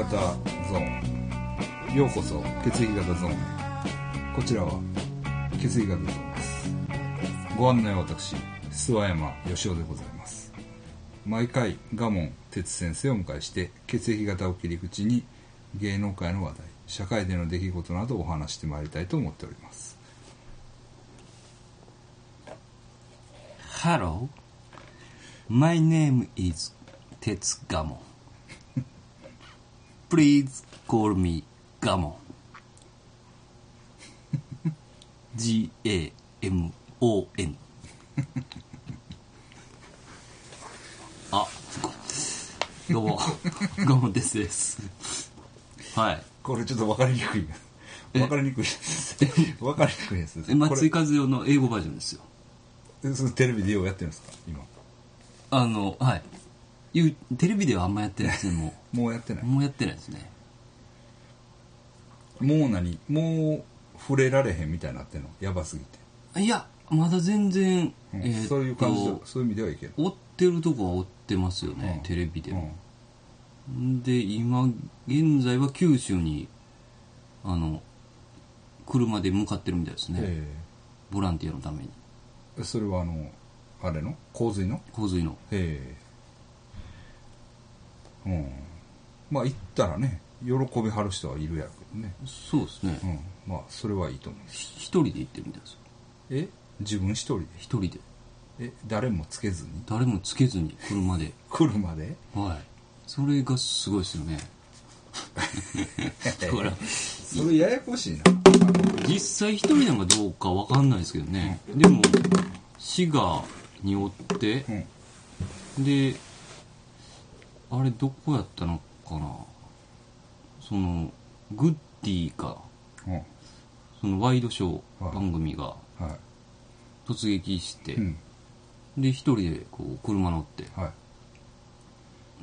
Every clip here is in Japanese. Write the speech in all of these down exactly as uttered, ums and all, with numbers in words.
型ゾーン、ようこそ血液型ゾーンへ。こちらは血液型ゾーンです。ご案内は私諏訪山義雄でございます。毎回賀門哲先生をお迎えして血液型を切り口に芸能界の話題、社会での出来事などをお話してまいりたいと思っております。 Hello, my name is 哲賀門Please call me ガモンジーエーエムオーエヌ あ、どうもガモンですですはい。 これちょっと分かりにくい分かりにくいです分かりにくいです。 松井和代の英語バージョンですよ。 そのテレビでようやってるんですか今。 あの、はいいうテレビではあんまやってないですね。もうもうやってないもうやってないですね。 もう何もう触れられへんみたいになってんのやばすぎて。 いやまだ全然、 うんえー、 そういう感じで、そういう意味ではいける。 追ってるとこは追ってますよね、うん、テレビでも、うん、で今現在は九州にあの車で向かってるみたいですね、えー、ボランティアのために。 それはあのあれの洪水の洪水のへえ、うん、まあ行ったらね喜びはる人はいるやろうけどね。 そうですね、 うん、まあそれはいいと思う。 一人で行ってるみたいですよ。 え自分一人で一人でえ誰もつけずに誰もつけずに車で車で、 はい、それがすごいですよねだからそれややこしいな。 実際一人なのかどうかわかんないですけどね、うん、でも滋賀におって、うん、であれどこやったのかな、そのグッディか、うん、そのワイドショー番組が突撃して、はいはい、で一人でこう車乗って、はい、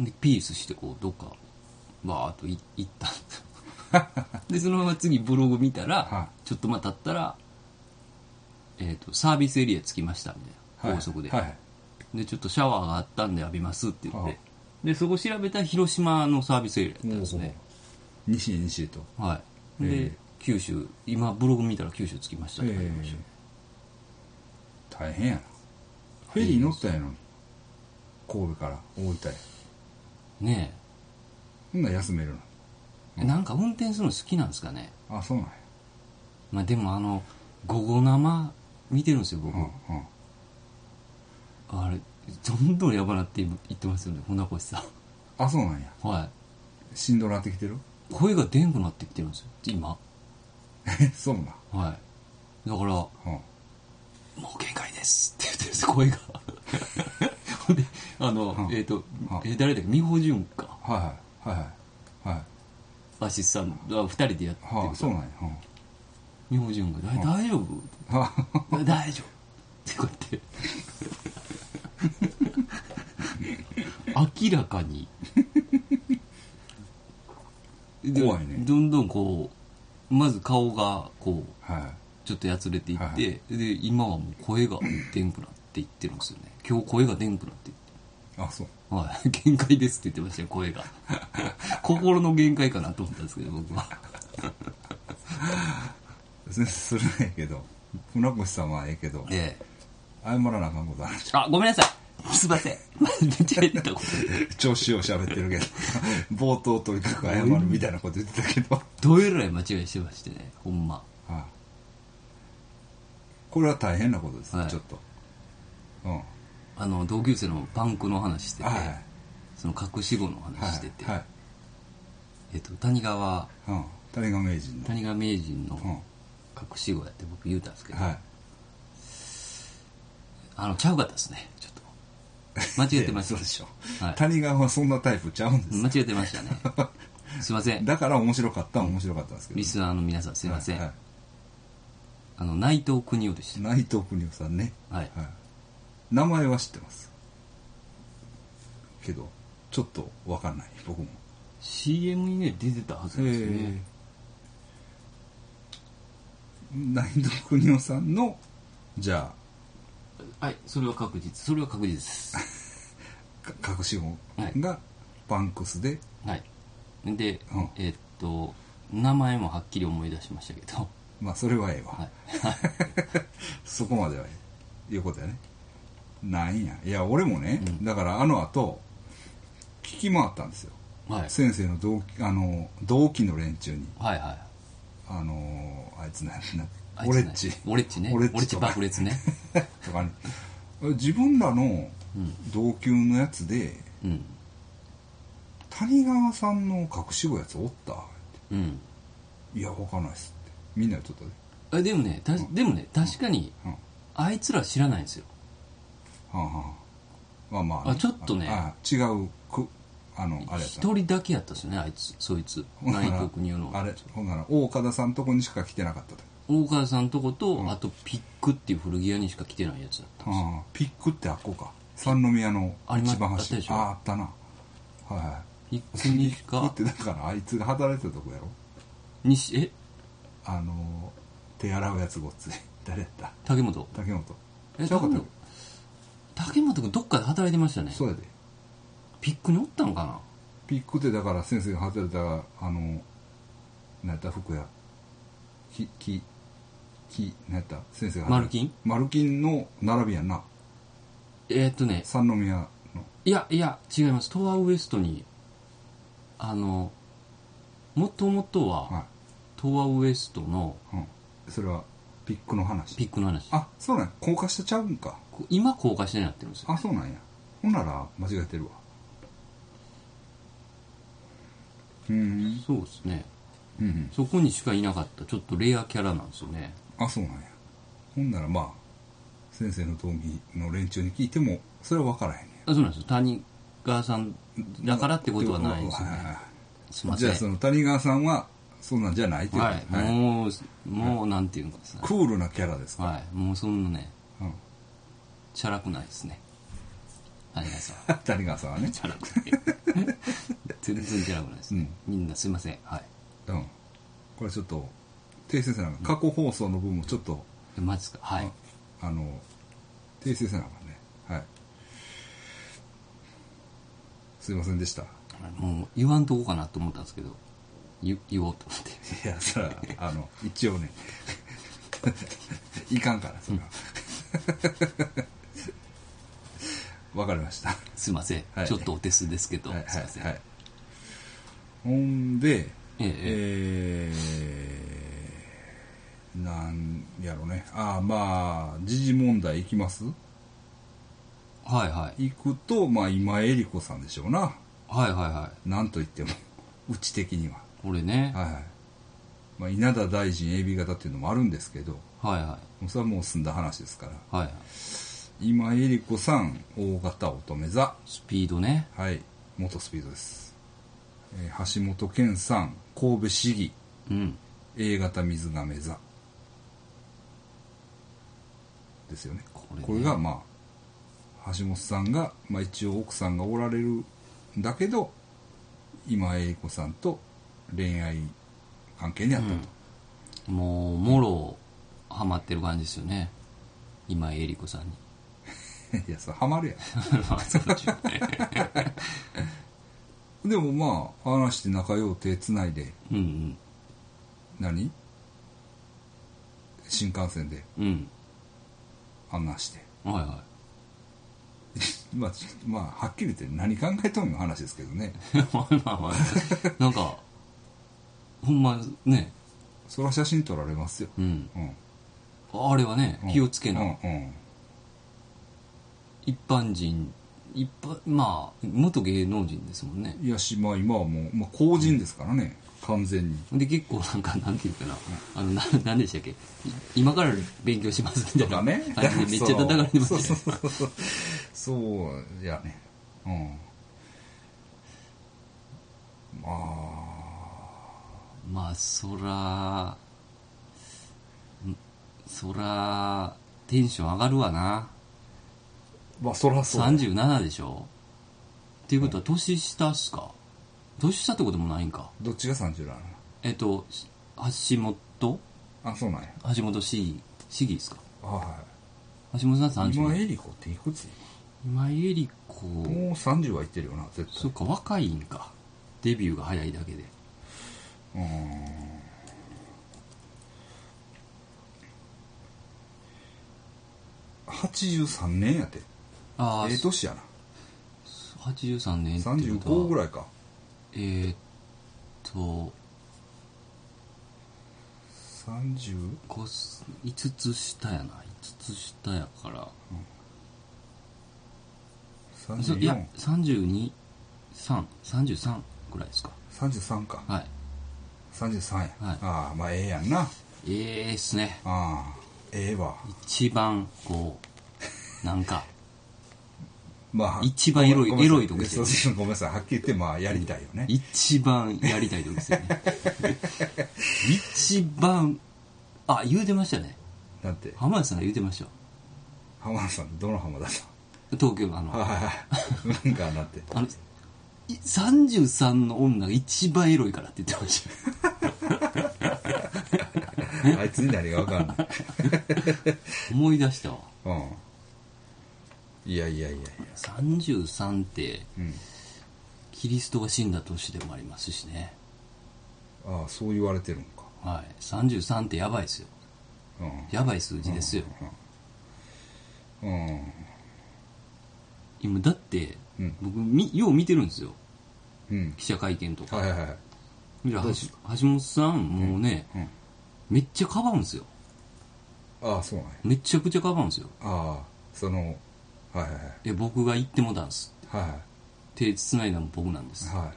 でピースしてこうどっかバーっと行ったんですでそのまま次ブログ見たら、はい、ちょっとまた経ったら、えーと、サービスエリア着きましたみたいな、高速で、はいはい、でちょっとシャワーがあったんで浴びますって言って、はい、でそこ調べたら広島のサービスエリアだったんですね。 西へ西へと、 はい、で、えー、九州今ブログ見たら九州着きましたって書いてました、 えー、大変やな。フェリー乗ったんやのに神戸から大分へねえ。 そんな休めるの、 うん、なんか運転するの好きなんですかね。 あ、そうなんや。 まあでもあの午後生見てるんですよ僕、うんうん、あれどんどんやばなって言ってますよね船越さん。 あ、そうなんや。 はい。 しんどなってきてる。 声がでんくなってきてるんですよ今。 え、そうな。 はい。だから、うん、もう限界ですって言ってるんです声がほんであの、うん、えっ、ー、と、うん、えー、誰だっけ、美穂純か、 はいはいはいはい、 アシスタントふたりでやってるから、はあ、 そうなんや、うん、 美穂純が、はあ、大丈夫、はあ、大丈夫ってこうやって明らかに怖いね。 どんどんこうまず顔がこう、はい、ちょっとやつれていって、はい、で今はもう声がでんくなっていってるんですよね。今日声がでんくなっていって、 あ、そう、 はい、限界ですって言ってましたよ声が心の限界かなと思ったんですけど僕はするねんけど、船越さんはええけど、ええ、謝らなあかんことある。 あ、ごめんなさい、すいませんめっちゃ言ったこと調子を喋ってるけど冒頭とにかく謝るみたいなこと言ってたけどどえらい間違いしてましてね、ほんま、はあ、 これは大変なことですね、はい、ちょっと、うん、 あの同級生のパンクの話してて、はい、その隠し子の話してて、はいはい、えっと谷川、 うん、谷川名人の谷川名人の隠し子やって僕言うたんですけど、はい、あのちゃうかったですね、ちょっと間違ってました。 そうでしょ、はい、谷川はそんなタイプちゃうんです。 間違ってましたねすいません。 だから面白かったは面白かったんですけど、 リスナーの皆さんすいません、はいはい、あの内藤邦夫でした。 内藤邦夫さんね、 はい、はい、 名前は知ってますけどちょっと分かんない僕も。 シーエム にね出てたはずですね。 内藤邦夫さんのじゃあ、はい、それは確実、それは確実です隠し子がパンクスで、 はい、 で、 うんえーっと名前もはっきり思い出しましたけど、 まあそれはええわ、 はい、 そこまではええいうことやね。なんやいや俺もね、 うんだからあの後聞き回ったんですよ、 はい、 先生の同期あの同期の連中に、 はいはいあのー、あいつなんやあいつねオレッチオレッチねオレッチオレッチとか爆裂ねとかね自分らのうん同級のやつでうん谷川さんの隠し子やつおった？ うんいやわかんないっすってみんな言っとったで。 あでもねた、 うん、 でもね確かに、 うん、 あいつら知らないんですよ。 はあはあ、まあまあ、ね、 あちょっとねああ違うくあのあれやった一人だけやったっすよねあいつそいつ内国にのあれほんなら大岡田さんとこにしか来てなかったと。 大川さんとこと、 うん、 あとピックっていう古着屋にしか来てないやつだったんですよ。 ああピックってあっこか三宮の一番端ありまあああったなはいはい。 ピックにしピッかクってだからあいつが働いてたとこやろ。 にしえあの手洗うやつごっつい誰やった竹本竹本えちゃうかったっけ竹本君どっかで働いてましたね。 そうやで。 ピックにおったのかな。 ピックってだから先生が働いたあの何やった服屋ききき何やった先生がマルキンマルキンの並びやんな。 えー、っとね三宮のいやいや違います。トアウエストにあのもともとは、 はいトアウエストの、 うん、それはピックの話。 ピックの話。 あそうなんや高架下ちゃうんか。 今高架下になってるんですよ。 あそうなんやほんなら間違えてるわ。うんそうですね、 うんうん、 そこにしかいなかったちょっとレアキャラなんですよね。 あそうなんやほんならまあ先生の同期の連中に聞いてもそれは分からへんねあそうなんですよ。谷川さんだからってことはないんですよね、 はいはいはい、 すいません。 じゃあその谷川さんはそんなんじゃないという、 はい、 はい、 もうもうなんていうんかさ、 クールなキャラですか、 はいもうそんなね、 うん、 チャラくないですね谷川さん谷川さんはねチャラくない全然チャラくないですね、うん、みんなすいません。はい、 うん、これちょっと訂正せなあかん、過去放送の分もちょっとマジですか。はい、 あ、あの訂正せなあかんね。はいすいませんでした。 もう言わんとこかなと思ったんですけど言, 言おうと思っていやそれはあの一応ねいかんからそれはわかりました。 すいません、はい、ちょっとお手数ですけど、 はい、 すいません、 はいはい、ほんでえええー、なんやろねああまあ時事問題いきます。 はいはい行くとまあ今江里子さんでしょうな。 はいはいはい。 なんといってもうち的にはこれね、 はいはい、まあ、稲田大臣 エービー 型っていうのもあるんですけど、 はいはい、 それはもう済んだ話ですから、 はいはい、 今江里子さん大型乙女座スピードね、 はい元スピードです、えー、橋本健さん神戸市議、 うん、 A 型水亀座ですよね。これね、これがまあ橋本さんが、まあ、一応奥さんがおられるんだけど今江里子さんと恋愛関係にあったと、 うん、もうもろハマってる感じですよね今江里子さんにいやそれハマるやんでもまあ話して仲良う手つないで、 うんうん、 何新幹線で案内して、 うん、はいはいまあ、まあはっきり言って何考えとんの話ですけどねまあまあまあなんかほんまねそら写真撮られますよ、 うんうん、あれはね気をつけな、うんうん、一般人一般まあ元芸能人ですもんね。 いやしまあ今はもう、まあ、公人ですからね、うん、完全にで結構なんかなんていうかな、うん、あのな何でしたっけ今から勉強しますみたいなね感じでめっちゃ叩かれてましたね。 そうそうそうそうやねうんまあまあそらそらテンション上がるわな。 まあそらそうさんじゅうななでしょっていうことは年下っすか、うん、年下ってこともないんか。 どっちがさんじゅうななえっと橋本あそうなんや橋本市議市議ですか。 はい橋本さんさんじゅう今江里子っていくつ今江里子もうさんじゅうはいってるよな絶対。 そっか若いんか。 デビューが早いだけで。 うーんはちじゅうさんねんやて。 ああ、 ええ年やな。 はちじゅうさんねんってさんじゅうごぐらいか。 えー、っとさんじゅうごいつつ下やな。いつつ下やから、 さんじゅうよんいやさんじゅうに、さん、さんじゅうさんぐらいですか。 さんじゅうさんか。 はい。 さんじゅうさんや、 はい、 ああまあええやんな。 ええっすね。 ああええわ。 一番こうなんかまあ一番エロいエロいとこですよね。 そうごめんなさい、はっきり言ってまあやりたいよね。 一番やりたいとこですよね。一番あ言うてましたね。 だって浜田さんが言うてましたよ。 浜田さんどの浜田さん？ 東京のあのはいはいはいなんかなってあのさんじゅうさんの女が一番エロいからって言ってましたあいつに何が分かんない思い出したわ。 うんいやいやいやいやさんじゅうさんって、 うん、 キリストが死んだ年でもありますしね。 ああそう言われてるのか。 はい、さんじゅうさんってやばいですよ、 うん、 やばい数字ですよ、 うんうんうん、 今だって、うん、僕みよう見てるんですよ、うん、記者会見とか、はいはいはい、じゃあ橋本さんもうね、うんうん、めっちゃかばうんですよ。 ああそうなんや。 めちゃくちゃかばうんですよ。 ああそのはいはいはい。 え僕が言ってもたんですって、はいはい、手つないだのも僕なんです、はい、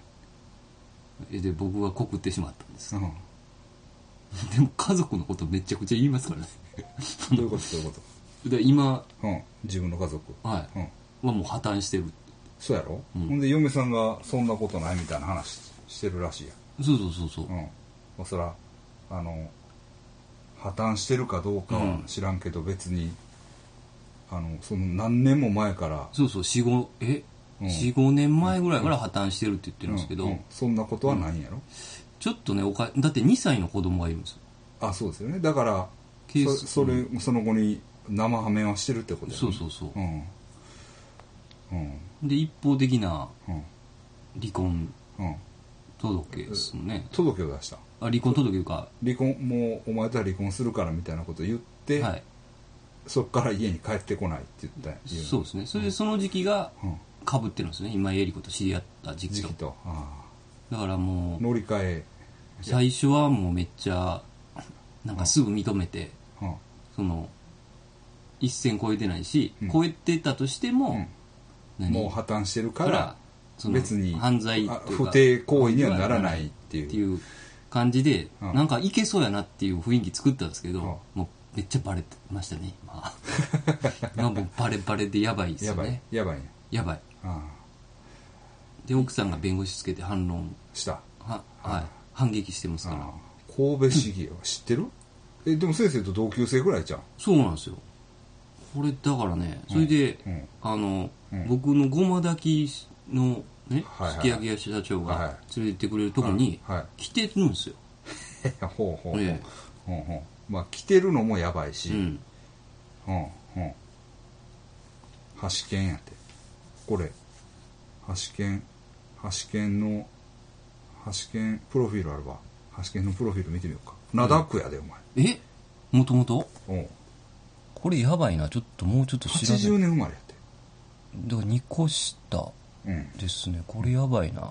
で僕が告ってしまったんです、うん、でも家族のことめちゃくちゃ言いますからねどういうことどういうことで今、 うん、自分の家族、 はい、うん、はもう破綻してる。 そうやろ、うん、ほんで嫁さんがそんなことないみたいな話してるらしいや。 そうそうそうそう、 うん、そらあの破綻してるかどうかは知らんけど、うん、別にあのその何年も前からそうそうよん、ごえ、うん、よん、ごねんまえぐらいから破綻してるって言ってるんですけど、うんうん、 そんなことはないんやろ、うん、 ちょっとねおかだってにさいの子供がいるんですよ。 あそうですよね。だからそ, それ、うん、その後に生ハメはしてるってことだよね。 そうそうそう、うんうん、 で一方的な離婚届ですね、 うん、届を出した。 あ離婚届というか離婚もうお前とは離婚するからみたいなことを言って、はい、そっから家に帰ってこないって言った。 そうですね。それでその時期がかぶってるんですね、今エリコと知り合った時期と。 時期とあだからもう乗り換え最初はもうめっちゃなんかすぐ認めて、うん、その一線超えてないし、うん、超えてたとしても、 うん、もう破綻してるから別に犯罪と不貞行為にはならないっていう、 っていう感じで、うん、なんかいけそうやなっていう雰囲気作ったんですけど、うん、もうめっちゃバレてましたね今今もうバレバレでやばいですよね。 やばいやばいやばい、うん、で奥さんが弁護士つけて反論したは、はい、反撃してますから。 神戸市議は知ってる？えでも先生と同級生ぐらいじゃん。 そうなんですよ。これだからね、それで、うんうん、あの、うん、僕のごま炊きのね、はいはい、すき焼き屋社長が連れてってくれるとこに来てるんですよ。 はいはい、ほうほうほう、ええ、ほうほう、まあ来てるのもやばいし、うん、うんうん、橋健やってこれ橋健橋健の橋健プロフィールあるわ。橋健のプロフィール見てみようか。灘区やで、うん、お前。えもともと？うんこれやばいな。ちょっともうちょっと調べはちじゅうねん生まれやって。 だからにこ下ですね、うん、これやばいな。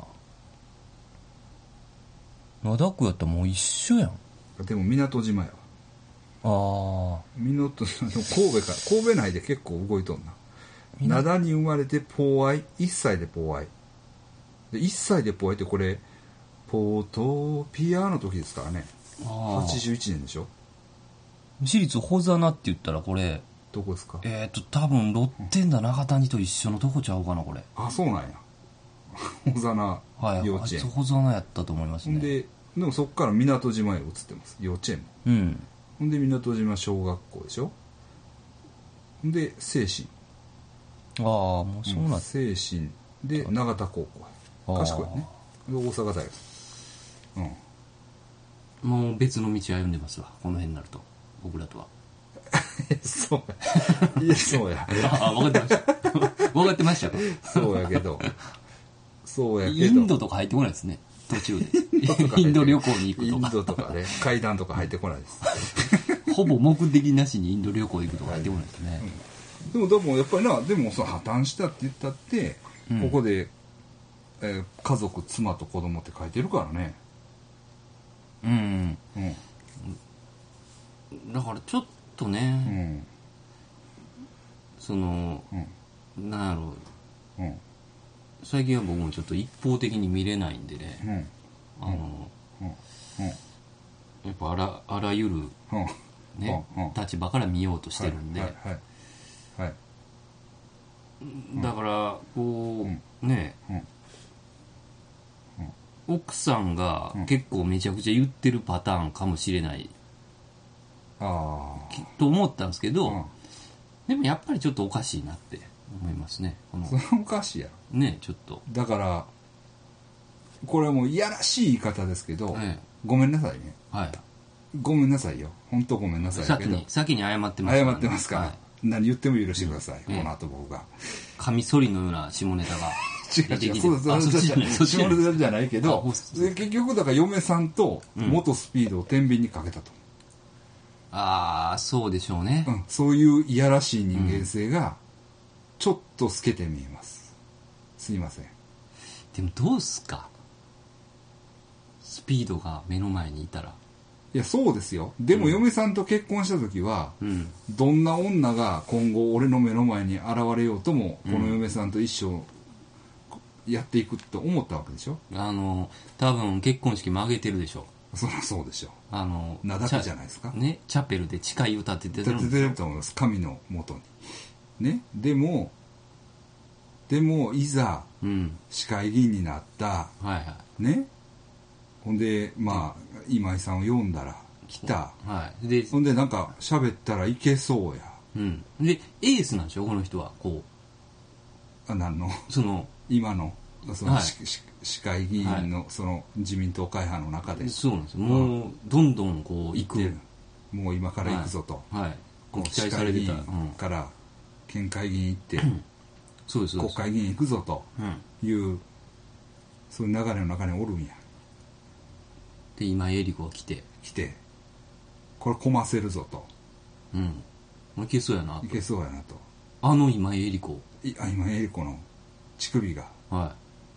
灘区やったらもう一緒やん。 でも港島やわ。ああ港神戸か神戸内で結構動いとんな。灘に生まれてポーアイいっさいでポーアイでいっさいでポーアイってこれポートピアの時ですからね。はちじゅういちねんでしょ。 私立穂名って言ったらこれどこですか？ えっ、ー、と多分ロッテンダ中谷と一緒のとこちゃうかなこれ。 あそうなんや穂名幼稚園。はい、あいつ穂名やったと思いますね。 ででもそっから港島へ移ってます幼稚園も。うんほんで港島小学校でしょ。ほんで清新。 ああもうそうなって、 うん、清新で永田高校賢いね。で大阪大学。うんもう別の道歩んでますわこの辺になると僕らとはそうやいやそうやああ分かってました分かってましたかそうやけどそうやけどインドとか入ってこないですね途中でインド旅行に行くとかインドとかね階段とか入ってこないですほぼ目的なしにインド旅行行くとか入ってこないですね、 うん、でもでもやっぱりなでもその破綻したって言ったって、うん、ここで、えー、家族妻と子供って書いてるからねうん、 うん、 だからちょっとね、うん、その、うん、なんやろう、うん、最近は僕もちょっと一方的に見れないんでね、うん、あの、うんうん、やっぱあら、あらゆる、ね、立場から見ようとしてるんで、はいはいはいはい、だからこう、ね、奥さんが結構めちゃくちゃ言ってるパターンかもしれない、あと思ったんですけど、うん、でもやっぱりちょっとおかしいなって思いますね。このそれおかしいやろね、ちょっとだからこれはもういやらしい言い方ですけど、ええ、ごめんなさいね、はい、ごめんなさいよ本当ごめんなさいけど先に先に謝ってますから、 ね、謝ってますから、はい、何言っても許してください、うん、この後僕がカミソリのような下ネタが違う違うそうそうそう下ネタじゃないけど結局だから嫁さんと元スピードを天秤にかけたと、うん、 ああそうでしょうね、 うん、そういういやらしい人間性がちょっと透けて見えます、すいません。 でもどうすかスピードが目の前にいたら。 いやそうですよ。でも嫁さんと結婚した時は、うん、どんな女が今後俺の目の前に現れようとも、うん、この嫁さんと一生やっていくと思ったわけでしょ。 あの多分結婚式も挙げてるでしょ。 そりゃそうでしょ。 あの名だけじゃないですかね。チャペルで誓いを立ててる立ててると思います。神のもとにね。でもでもいざ、うん、市会議員になった、はいはい、ね。ほんでまあ今井さんを呼んだら来た、はい、でほんでなんか喋ったらいけそうや、 うん、でエースなんでしょこの人はこうあ何のその今のその、はい、市会議員の、はい、その自民党会派の中でそうなんですよもうどんどんこう行くもう今から行くぞと、 はいはい、 こう期待されてたから県会議員行って、うん、 そうです国会議員行くぞという、うん、そういう流れの中におるんや。 で今江里子が来て来てこれこませるぞと、 うん、いけそうやなといけそうやなとあの今江里子いあ今江里子の乳首が、はい、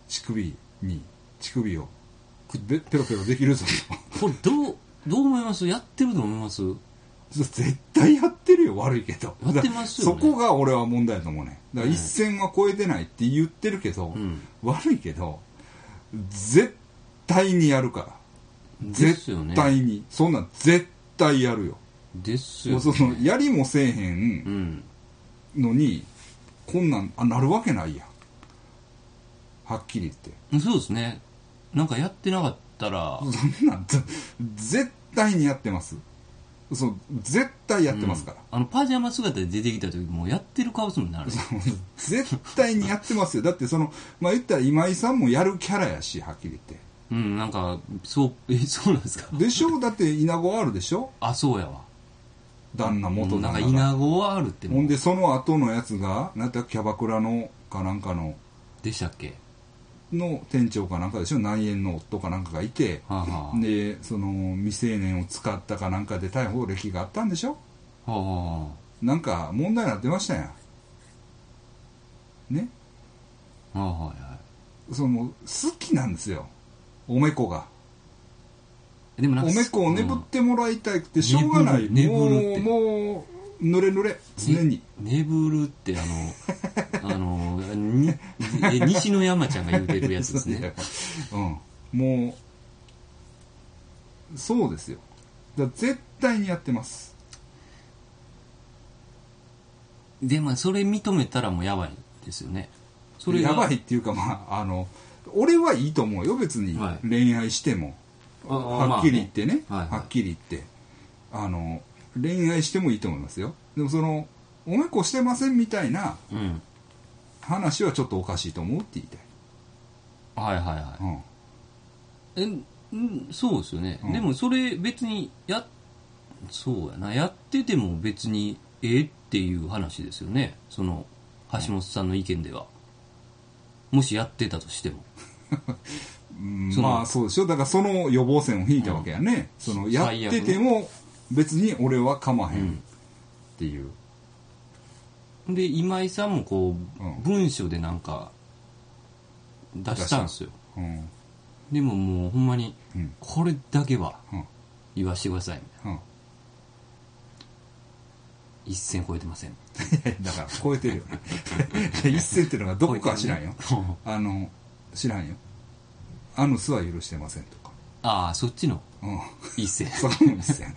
乳首に乳首をペロペロできるぞとこれどうどう思いますやってると思います絶対やってるよ悪いけどやってますよ、 ね、そこが俺は問題だと思うねだから一線は超えてないって言ってるけど、うん、悪いけど絶対にやるから絶対に、ね、そんなん絶対やるよですよ、ね、 そのやりもせえへんのに、うん、こんなんあなるわけないやんはっきり言ってそうですねなんかやってなかったらそんなん絶対にやってますそう絶対やってますから、 うん、あのパジャマ姿で出てきた時もうやってる顔するもんなる絶対にやってますよだってそのまあ言ったら今井さんもやるキャラやしはっきり言ってうん、なんかそうえそうなんですかでしょだって稲子 R でしょあそうやわ旦那元旦那が、 うん、なんか稲子 R ってほんでその後のやつがなんてキャバクラのかなんかのでしたっけの店長かなんかでしょ内縁の夫かなんかがいて、はあはあ、でその未成年を使ったかなんかで逮捕歴があったんでしょ、はあはあ、なんか問題になってましたやんね、はあはあ、その好きなんですよおめこがでもなんかおめこを眠ってもらいたくてしょうがない、うん、もうもう濡れ濡れ常に眠るってあのあのにえ西野山ちゃんが言うてるやつですねうんもうそうですよだ絶対にやってますでもそれ認めたらもうやばいですよねそれやばいっていうかまああの俺はいいと思うよ別に恋愛しても、はい、はっきり言ってね、まあ、はいはい、はっきり言ってあの恋愛してもいいと思いますよでもそのおめこしてませんみたいな話はちょっとおかしいと思うって言いたいはいはいはい、うん、えんそうですよね、うん、でもそれ別にやそうやなやってても別にええっていう話ですよねその橋本さんの意見では、うんもしやってたとしてもうんまあそうでしょ。だからその予防線を引いたわけやね、うん、そのやってても別に俺は構わへんっていう、 うん、で今井さんもこう、うん、文章でなんか出したんですよ、うん、でももうほんまにこれだけは言わしてくださいみたいな、うん、一線超えてませんだから超えてるよね一線っていうのがどこかは知らんよ、ね、あの知らんよ。アヌスは許してませんとか。 ああそっちの、うん、一線その一線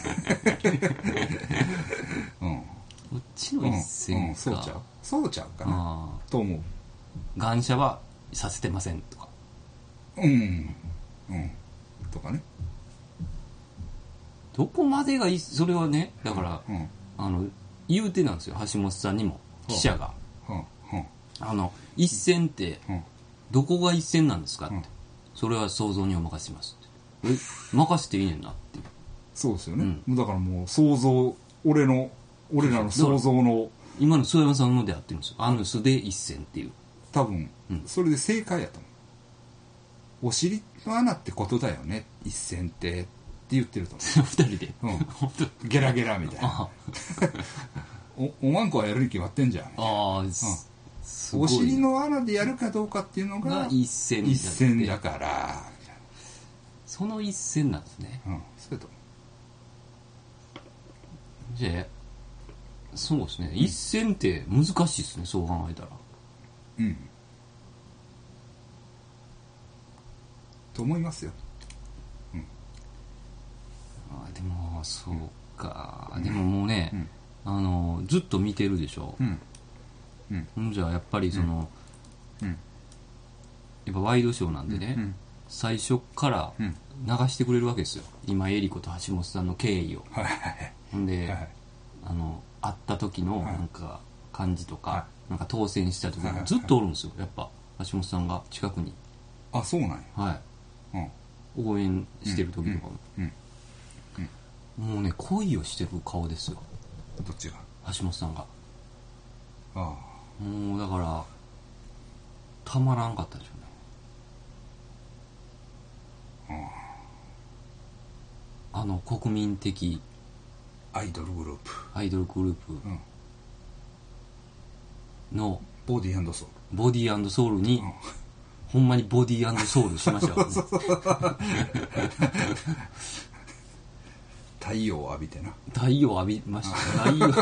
うんそっちの一線か、うんうん、 そうちゃうそうちゃうかなと思う。 願者はさせてませんとかうんうんとかね。 どこまでがいいそれはねだから、うん、あの言うてなんですよ橋本さんにも記者が、うんうん、あの一線ってどこが一線なんですかって、うん、それは想像にお任せしますってえ任せていいねんなっていう。 そうですよね、うん、だからもう想像俺の俺らの想像の今の諏訪山さんのでやってるんですよ。アヌスで一線っていう多分、うん、それで正解やと思う。お尻の穴ってことだよね一線ってって言ってると思う二人で、 うん、ゲラゲラみたいなお, おまんこはやるに決まってんじゃん。ああ、うん、お尻の穴でやるかどうかっていうのが一線一線だからその一線なんですね。 うんそうとじゃあそうですね、うん、一線って難しいですねそう考えたら。うんと思いますよ、うん、 あでもそうか、うん、でももうね、うん、あのずっと見てるでしょ、うんうん、じゃあやっぱりその、うん、やっぱワイドショーなんでね、うん、最初から流してくれるわけですよ今江里子と橋本さんの経緯を、はいはいほんで、はい、あの会った時のなんか感じとか、はい、なんか当選した時にずっとおるんですよやっぱ橋本さんが近くに。 あそうなんや。 はいうん、応援してる時とかも、うんうんうん、もうね恋をしてる顔ですよ。 どっちが？ 橋本さんが。 ああもうだからたまらんかったでしょうね。あああの国民的アイドルグループアイドルグループの、 うん、ボディー&ソウルボディー&ソウルに、うんほんまにボディー&ソウルしましたよ、ね、 太陽を浴びてな太陽浴びました太陽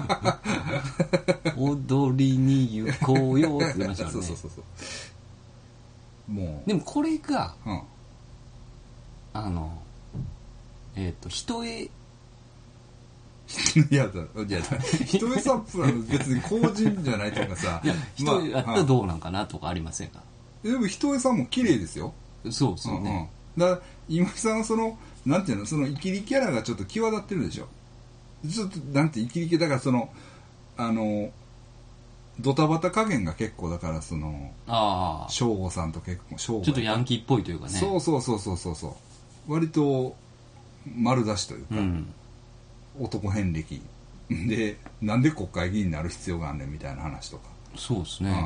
踊りに行こうよって言いましたからね。そうそうそうそうもうでもこれが、うん、あのえっ、ー、と人へいやだいやだ人へサンプルは別に公人じゃないというかさいや人へやったらどうなんかなとかありませんか。 でも人へさんも綺麗ですよ。 そうですよね、 うんうん、だから今井さんはそのなんていうのそのイキリキャラがちょっと際立ってるでしょ。ちょっとなんてイキリキだからそのあのドタバタ加減が結構だからそのあ省吾さんと結構省吾ちょっとヤンキーっぽいというかね。 そうそうそうそうそうそう割と丸出しというか、うん、男遍歴でなんで国会議員になる必要があんねんみたいな話とか。 そうですね、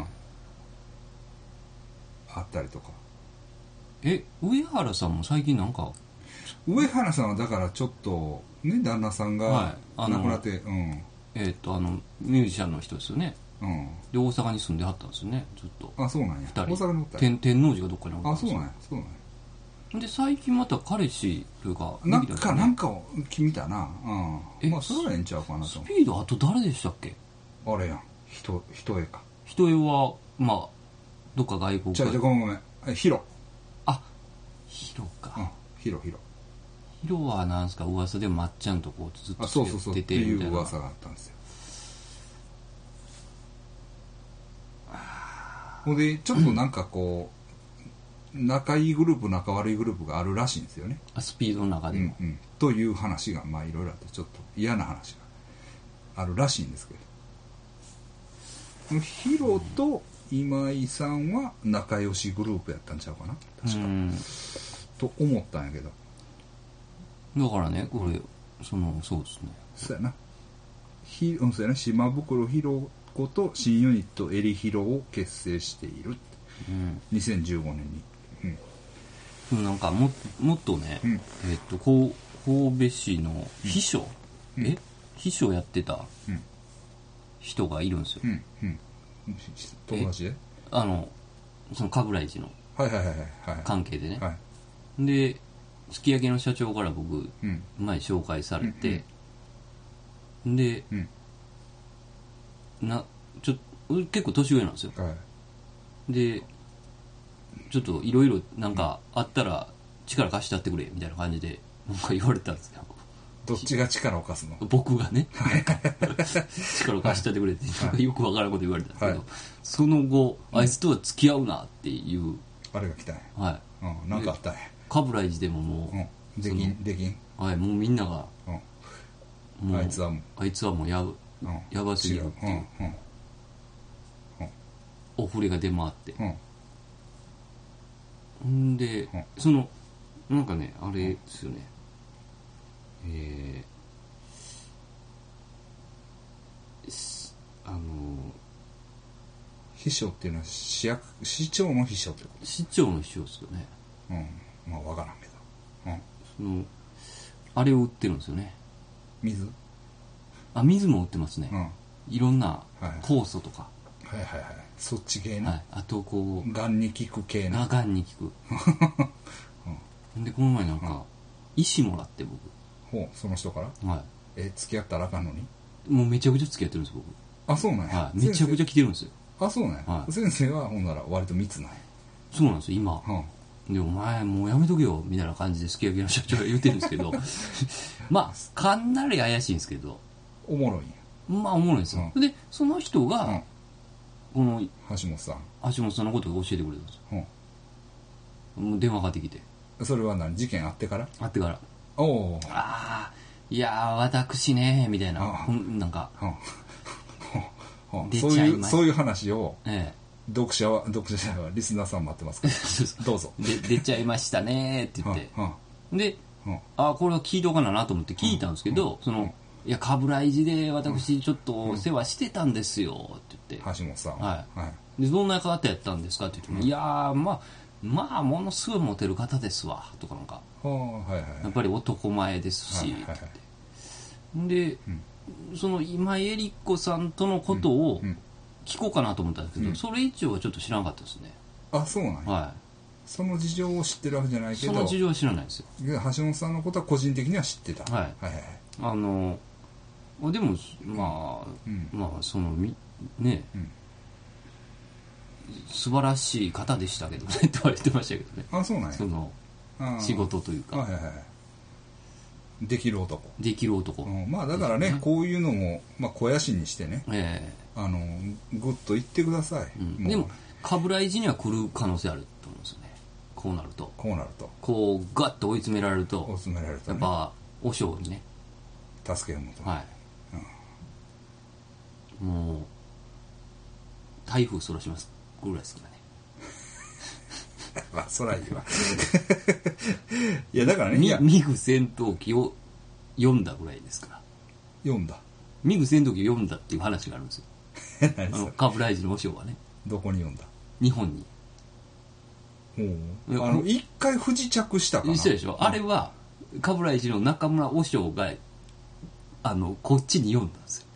うん、あったりとか。 え上原さんも最近なんか上原さんはだからちょっとね旦那さんが亡くなって、はい、うんえー、っとあのミュージシャンの人ですよね、うん、で大阪に住んではったんですよねずっと。 あそうなんや。 ふたり大阪におった天天王寺がどっかにおったんですよ。 あそうなんやそうなんや。 で最近また彼氏というかなんか、ね、なんかを見たな、うん、まあそれはええんちゃうかなと。 スピードあと誰でしたっけ。 あれやん人人絵か。 人絵はまあどっか外国じゃあじゃあごめんごめんヒロ。 あヒロか、うん、 ヒロヒロヒロはなんすか噂でまっちゃんとこうずっとつけててみたいな。あそうそうそうっていう噂があったんですよ。ほんでちょっとなんかこう、うん、仲いいグループ仲悪いグループがあるらしいんですよね。 あスピードの中でも、 うんうん、という話がまあいろいろあってちょっと嫌な話があるらしいんですけど、ヒロと今井さんは仲良しグループやったんちゃうかな確か、うん、と思ったんやけど。 だからねこれそのそうですねそうやなひそうやな島袋ひろ子と新ユニットエリヒロを結成している。 うん、 にせんじゅうごねんに、 うん、なんかももっとね、うん、えっとこう神戸市の秘書、うん、え秘書やってた人がいるんですよ、うんうん、 友達であのその冠市の関係でね、はい、ですき焼きの社長から僕、うん、前紹介されて、うんうん、で、うん、なちょ結構年上なんですよ、はい、でちょっといろいろなんかあったら力貸してやってくれみたいな感じでなんか言われたんですよ。 どっちが力を貸すの？ 僕がね力を貸してやってくれって、はい、よくわからんこと言われたんですけど、はい、その後あいつとは付き合うなっていう、うん、 あれが来たんや、 はい、 うん、なんかあったんや。 冠寺でももう、 うん、できんできん、 はい、もうみんなが、 うん、もうあいつはもうあいつはもうやば、うん、やばすぎるっていう、うんうんうん、お触れが出回って、うん、んで、うん、そのなんかねあれですよね、うん、えー、あの秘書っていうのは市役市長の秘書ってこと？ 市長の秘書ですよね。 うん、まあ分からんけど、うん、 そのあれを売ってるんですよね。 水？ あ、水も売ってますね、うん、いろんな酵素とか、 はいはいはい、そっち系ね、はい、 あとこうがんに効く系ね。 あ、がんに効く、うん、でこの前なんか、うん、石もらって僕。 ほう、その人から？はい。え、付き合ったらあかんのに？ もうめちゃくちゃ付き合ってるんです僕。 あ、そうなんや、 はい、めちゃくちゃ来てるんですよ。 あ、そうなんや、はい、先生はほんなら割と密なんや。 そうなんですよ今、うん、でお前もうやめとけよみたいな感じですき焼きの社長が言ってるんですけどまあかなり怪しいんですけどおもろいんや。 まあおもろいんですよ、うん、でその人が、うん、この橋本さん橋本さんのことを教えてくれたんですよ、うん、もう電話かかってきて。 それは何、事件あってから？ あってから。 おお。 ああ、いやー私ねみたいな、なんか出ちゃいました。そういうそういう話を、ええ、読者は読者はリスナーさん待ってますからどうぞ。 で出ちゃいましたねって言ってで、あこれは聞いとかななと思って聞いたんですけど、そのいや冠寺で私ちょっと世話してたんですよって言って、 橋本さんは、はい、でどんな方やったんですかって言って、うん、いやーまあまあものすごいモテる方ですわとかなんか、はいはい、やっぱり男前ですし、はいはいはい、で、うん、その今井絵理子さんとのことを聞こうかなと思ったんですけど、うん、それ以上はちょっと知らなかったですね。 あ、そうなんや、はい、その事情を知ってるわけじゃないけど、 その事情は知らないですよ。 橋本さんのことは個人的には知ってた、はい、はいはいはい、 あのでもまあ、うん、まあそのね、うん、素晴らしい方でしたけどねって言われてましたけどね。 あ、そうなんや。 その仕事というか、はいはいはい、 できる男できる男、 うん、まあだから ね, ねこういうのも、まあ、肥やしにしてね、えー、あのグッと言ってください、 うん、でも冠寺には来る可能性あると思うんですよね。こうなるとこうなるとこうガッと追い詰められると追い詰められると、ね、 やっぱ和尚にね助けを求める、はい、 うん、もう台風そらしますぐらいですからねまあそらいいわいやだからね、 ミグ戦闘機を読んだぐらいですから。 読んだミグ戦闘機を読んだっていう話があるんですよ何それ。冠寺の和尚はね。 どこに読んだ？ 日本に。 あの一回不時着したかな。 したでしょ、うん、あれは冠寺の中村和尚があのこっちに読んだんですよ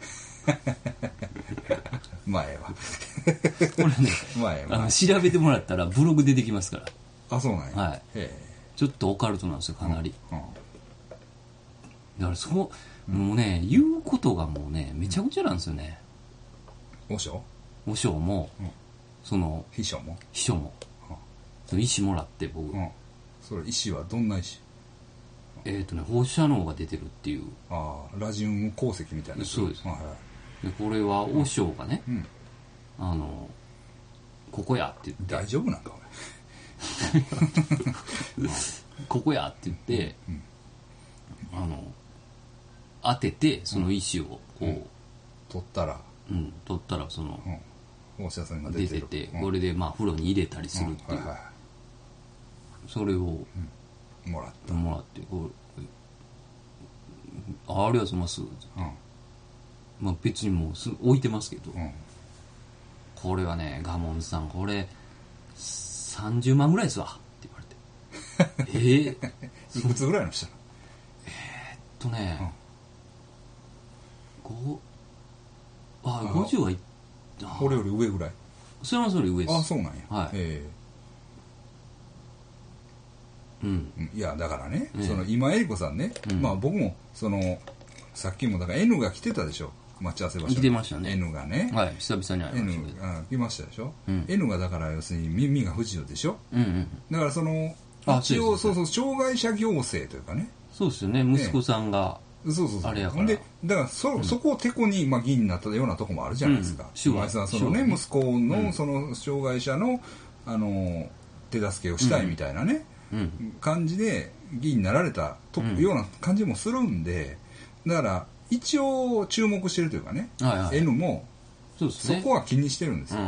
前はこれね前はあの調べてもらったらブログ出てきますから。 あ、そうなんや、 はい、へちょっとオカルトなんですよかなり、うんうん、だからそう、もうね言うことがもうねめちゃくちゃなんですよね。 和尚和尚も、うん、その秘書も秘書も、うん、その石もらって僕、うん、 それ石はどんな石？ えっ、ー、とね放射能が出てるっていう。 ああ、ラジウム鉱石みたいな。 そうです、 はいはい、 でこれは和尚がね、うん、あのここやって言って大丈夫なんか俺ここやって言って、うんうん、あの当ててその石をこう、うん、 取ったらうん取ったらその、 うん、放射線が出てる出てて、うん、これでまあ風呂に入れたりするっていう、うん、はいはい、それを、うん、 もらったもらってこれあありがとうございます、うん、まあ別にもう置いてますけど、うん、これはねガモンさんこれさんじゅうまんぐらいですわって言われてええいくつぐらいの人？ えー、っとね、うん、ああごじゅうはい俺より上ぐらい？ それはそれ上です。 あ、そうなんや。 はい。 えー、うん。 いやだからね、 えー、 その今江里子さんね、うん、まあ僕もそのさっきもだから N が来てたでしょ、待ち合わせ場所に。 来てましたね。 N がね。 はい、久々に会いましたけど。 N あ来ましたでしょ、うん、 N がだから要するに耳が不自由でしょ、 うんうん、 だからその一応そうそう障害者行政というかね。 そうですよね、息子さんが、 ね、そうそうそう、 あれやからでだから そ,、うん、そこをてこに、まあ、議員になったようなとこもあるじゃないですか。今井さんそのね、息子のその障害者のあの手助けをしたいみたいなね、うんうん、感じで議員になられたと、うん、ような感じもするんで、だから一応注目してるというかね、はいはい、N も そ,、ね、そこは気にしてるんですよ、うん、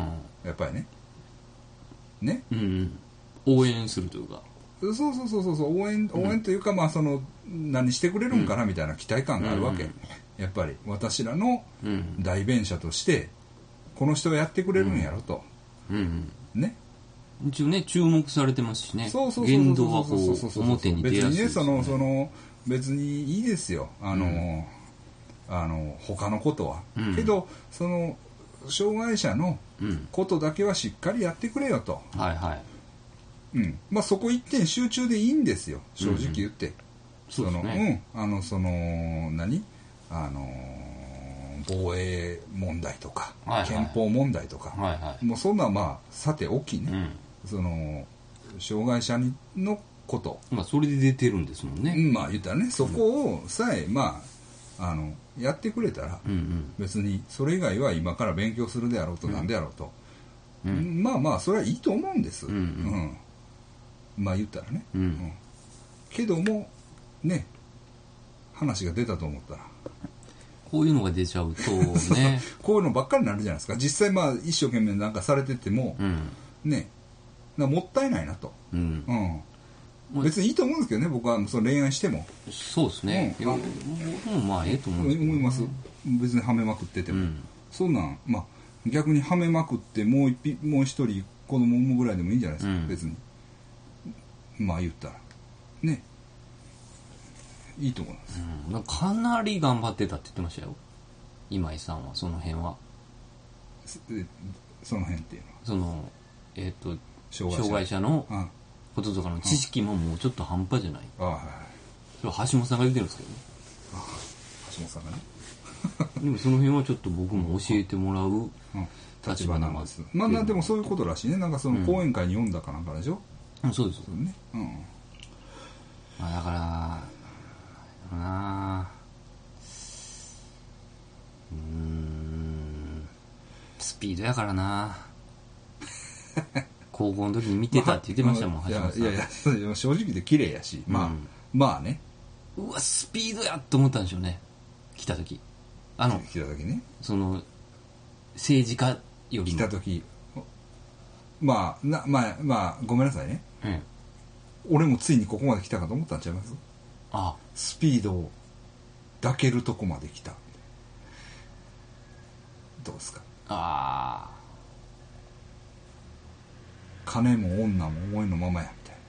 やっぱりねね、 うん、応援するというか、 そうそうそうそう応援応援というか、うん、まあその何してくれるんかなみたいな期待感があるわけ、うん、やっぱり私らの代弁者としてこの人がやってくれるんやろと、うんうん、ね、 一応ね注目されてますしね、言動はこう表に出やすいですね。 別にね、そのその別にいいですよ、あの、うん、あの他のことは、うん、けどその障害者のことだけはしっかりやってくれよと、 うん、はいはい、 うん、まあそこ一点集中でいいんですよ、正直言って、うん、その、ね、うん、あのその何あの防衛問題とか、はいはい、憲法問題とか、はいはい、もうそんなまあさておきね、うん、その障害者のこと、 まあそれで出てるんですもんね、 うん、まあ言ったらね、そこをさえまああのやってくれたら、うんうん、別にそれ以外は今から勉強するであろうとなんであろうと、うん、まあまあそれはいいと思うんです、うんうんうん、まあ言ったらね、うんうん、けどもね、話が出たと思ったらこういうのが出ちゃうとねこういうのばっかりになるじゃないですか。実際まあ一生懸命なんかされてても、うん、ね、もったいないなと、うんうん、別にいいと思うんですけどね、僕はその恋愛しても。 そうですね、うん、僕もまあええと思うんですけど、ね、 思います。別にはめまくってても、うん、そんなんまあ逆にはめまくってもう一もう一人子供産むぐらいでもいいんじゃないですか、うん、別にまあ言ったらね、いいと思います、 うん、かなり頑張ってたって言ってましたよ、今井さんは。その辺はその辺っていうのはそのえっ、ー、と障害者、障害者のこととかの知識ももうちょっと半端じゃない、ああ、はい、それは橋本さんが言ってるんですけどね、ああ橋本さんがねでもその辺はちょっと僕も教えてもらう、うん、 立場なんです。まあでもそういうことらしいね。なんかその講演会に読んだかなんかでしょ、 うん、そうですよね、うん、 まあ、だからなうーんスピードやからな高校の時に見てたって言ってましたもん、 まあ、橋本さん。いやいやいや正直で綺麗やし、まあ、うん、まあね、 うわスピードやと思ったんでしょうね、来た時。あの来た時ね、 その政治家よりも来た時、まあなまあまあごめんなさいね、うん、俺もついにここまで来たかと思ったんちゃいます。ああスピードを抱けるとこまで来た。どうですか。ああ金も女も思いのままや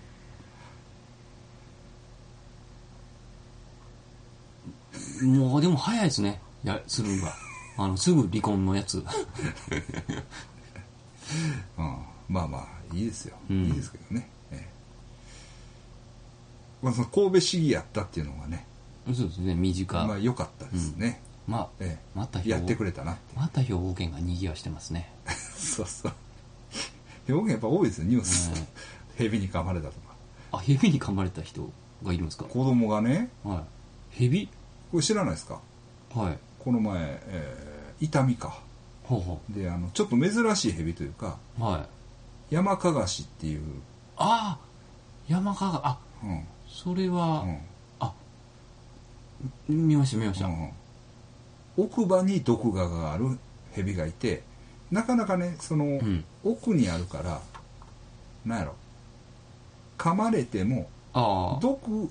みたいな。 もうでも早いですね、やするのがあのすぐ離婚のやつ、うん、 まあまあいいですよ、うん、いいですけどね、ええ、まあ、その神戸市議やったっていうのがね、 そうですね、短まあ良かったですね、 うん、まあ、ええ、またやってくれたなって。 また兵庫県が賑わしてますねそうそう、兵庫県やっぱ多いですよニュース、うん、蛇に噛まれたとか。 あ、蛇に噛まれた人がいるんですか。 子供がね、 はい、蛇これ知らないですか。はい、この前、えー、伊丹かほうほうで、あのちょっと珍しい蛇というか、はい、ヤマカガシっていう。 ああヤマカガあ、うん、それは、うん、あ見ました見ました、うん、 奥歯に毒牙がある蛇がいて、なかなかねその、うん、奥にあるからなんやろ噛まれてもあ毒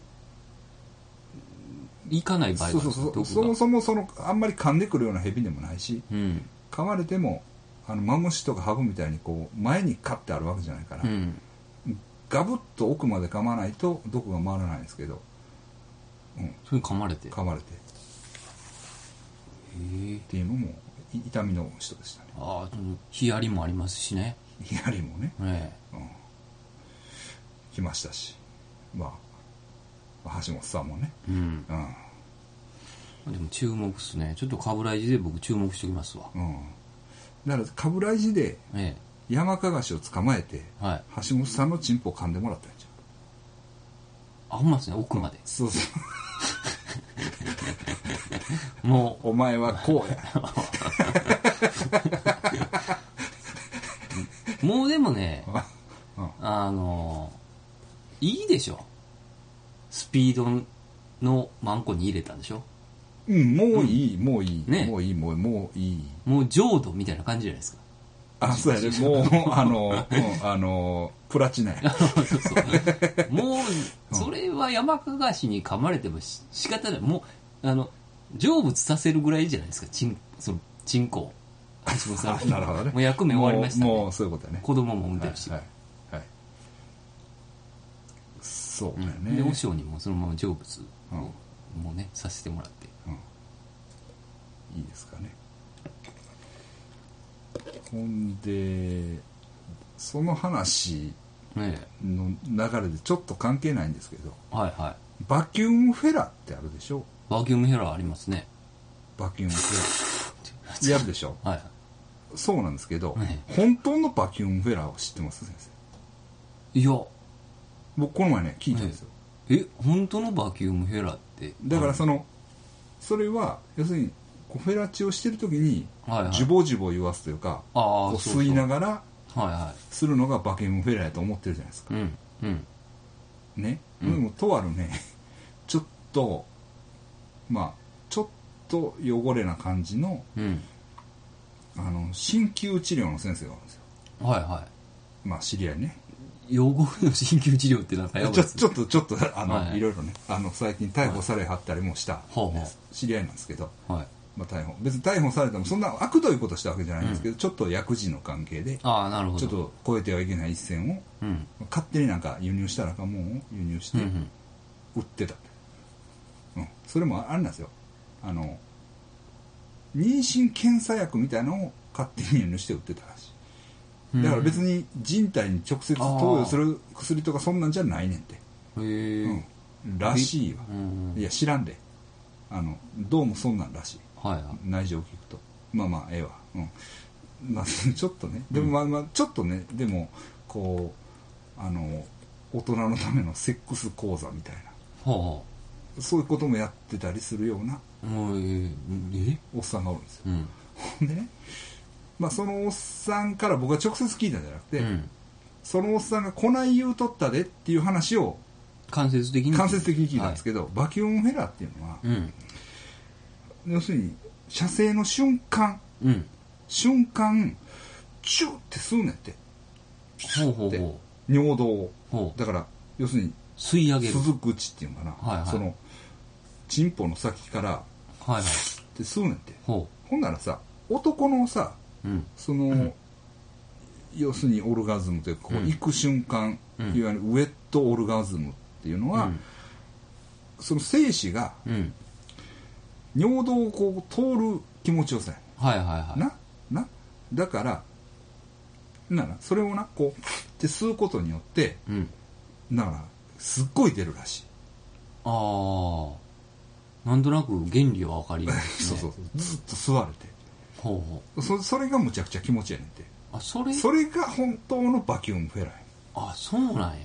いかない場合が、 そうそうそう、そもそもそのあんまり噛んでくるような蛇でもないし、うん、噛まれてもあのマムシとかハブみたいにこう前にカッてあるわけじゃないから、 うん、 ガブッと奥まで噛まないと毒が回らないんですけど、うん、 それ噛まれて噛まれてへえっていうのも痛みの人でしたね。 ああヒアリもありますしね。 ヒアリもね、 えうん、来ましたし、まあ橋本さんもね、 え、うん、 うん、 でも注目っすね。ちょっとカブライジで僕注目しておきますわ。 うん、だからカブライジでええ、 山かがしを捕まえて、 はい、 橋本さんのチンポを噛んでもらったんじあほんまですね、奥まで、 ゃん。そうそうもうお前はこうやもうでもね、 うん、 あのいいでしょ、スピードのマンコに入れたんでしょ。 うん、もういい、うん、もういい、 ね、 もういい、もうもういい、 もう浄土みたいな感じじゃないですか。 あ、そうやね、もうあの、うん、あのプラチナやそうそうもうそれは山かがしに噛まれてもし仕方ない。もうあの成仏させるぐらいじゃないですか、チンそのチンコを橋本さんなるほどね、 もう役目終わりましたね。 もう、もうそういうことやね。 子供も産んでるし、 はいはいはい、そうだよね、 うん、で和尚にもそのまま成仏を、 うん、 もうねさせてもらって、 うん、いいですかね。ほんでその話の流れでちょっと関係ないんですけど、 はいはい、 バキュームフェラってあるでしょ。 バキュームヘラーありますね。 バキュームフェラやるでしょ。 はい、 そうなんですけど、 ね、 本当のバキュームフェラーを知ってます？先生。 いや僕この前ね聞いたんですよ。 ええ本当のバキュームヘラーってだからそのそれは要するにこうフェラチオしてる時に、 はいはい、 ジュボジュボ言わすというか、 あこう吸いながらはいはいするのがバキュームフェラーやと思ってるじゃないですか。 うんうんね、 うん、 でもとあるねちょっとまあちょっと汚れな感じの、 うん、 あの鍼灸治療の先生があるんですよ。 はいはい、 まあ知り合いね。 汚れの鍼灸治療ってなんかやばいですね。 ちょちょっとちょっとあの、 はい、 いろいろねあの最近逮捕されはったりもした、 はい、 知り合いなんですけど、 はい、 まあ、逮捕別に逮捕されてもそんな悪どいことしたわけじゃないんですけど、うん、ちょっと薬事の関係であなるほどちょっと越えてはいけない一線を、うん、勝手になんか輸入したらかもんを輸入して売ってた、うんうん、それもあれなんですよ、あの妊娠検査薬みたいなのを勝手に輸入して売ってたらしい。だから別に人体に直接投与する薬とかそんなんじゃないねんて。へえ、うん、らしいわ、うん、いや知らんで、あのどうもそんなんらしい、はいはい、内情を聞くとまあまあええわ、うんまあ、ちょっとねでもまあまあちょっとねでもこうあの大人のためのセックス講座みたいな、はあ、そういうこともやってたりするような、えー、おっさんがおるんですよ、うん、ほんでね、まあ、そのおっさんから僕は直接聞いたんじゃなくて、うん、そのおっさんがこない言うとったでっていう話を間接的に間接的に聞いたんですけど、はい、バキュームフェラーっていうのは、うん、要するに射精の瞬間、うん、瞬間チューって吸うねんってほうほうほう尿道をだから要するに吸い上げる鈴口っていうのかな、はいはい、そのチンポの先から、はいはい、って吸うねんってほうほんならさ男のさ、うん、その、うん、要するにオルガズムというかこう、うん、行く瞬間、うん、いわゆるウェットオルガズムっていうのは、うん、その精子が、うん、尿道をこう通る気持ちよさや、はいはいはい、ななだからならそれをなこうって吸うことによって、うん、だからすっごい出るらしい。 ああなんとなく原理は分かりますね。 そうそうそうずっと吸われてほうほう そ, それがむちゃくちゃ気持ちやねんて。あそれそれが本当のバキュームフェラーや。 あそうなんや、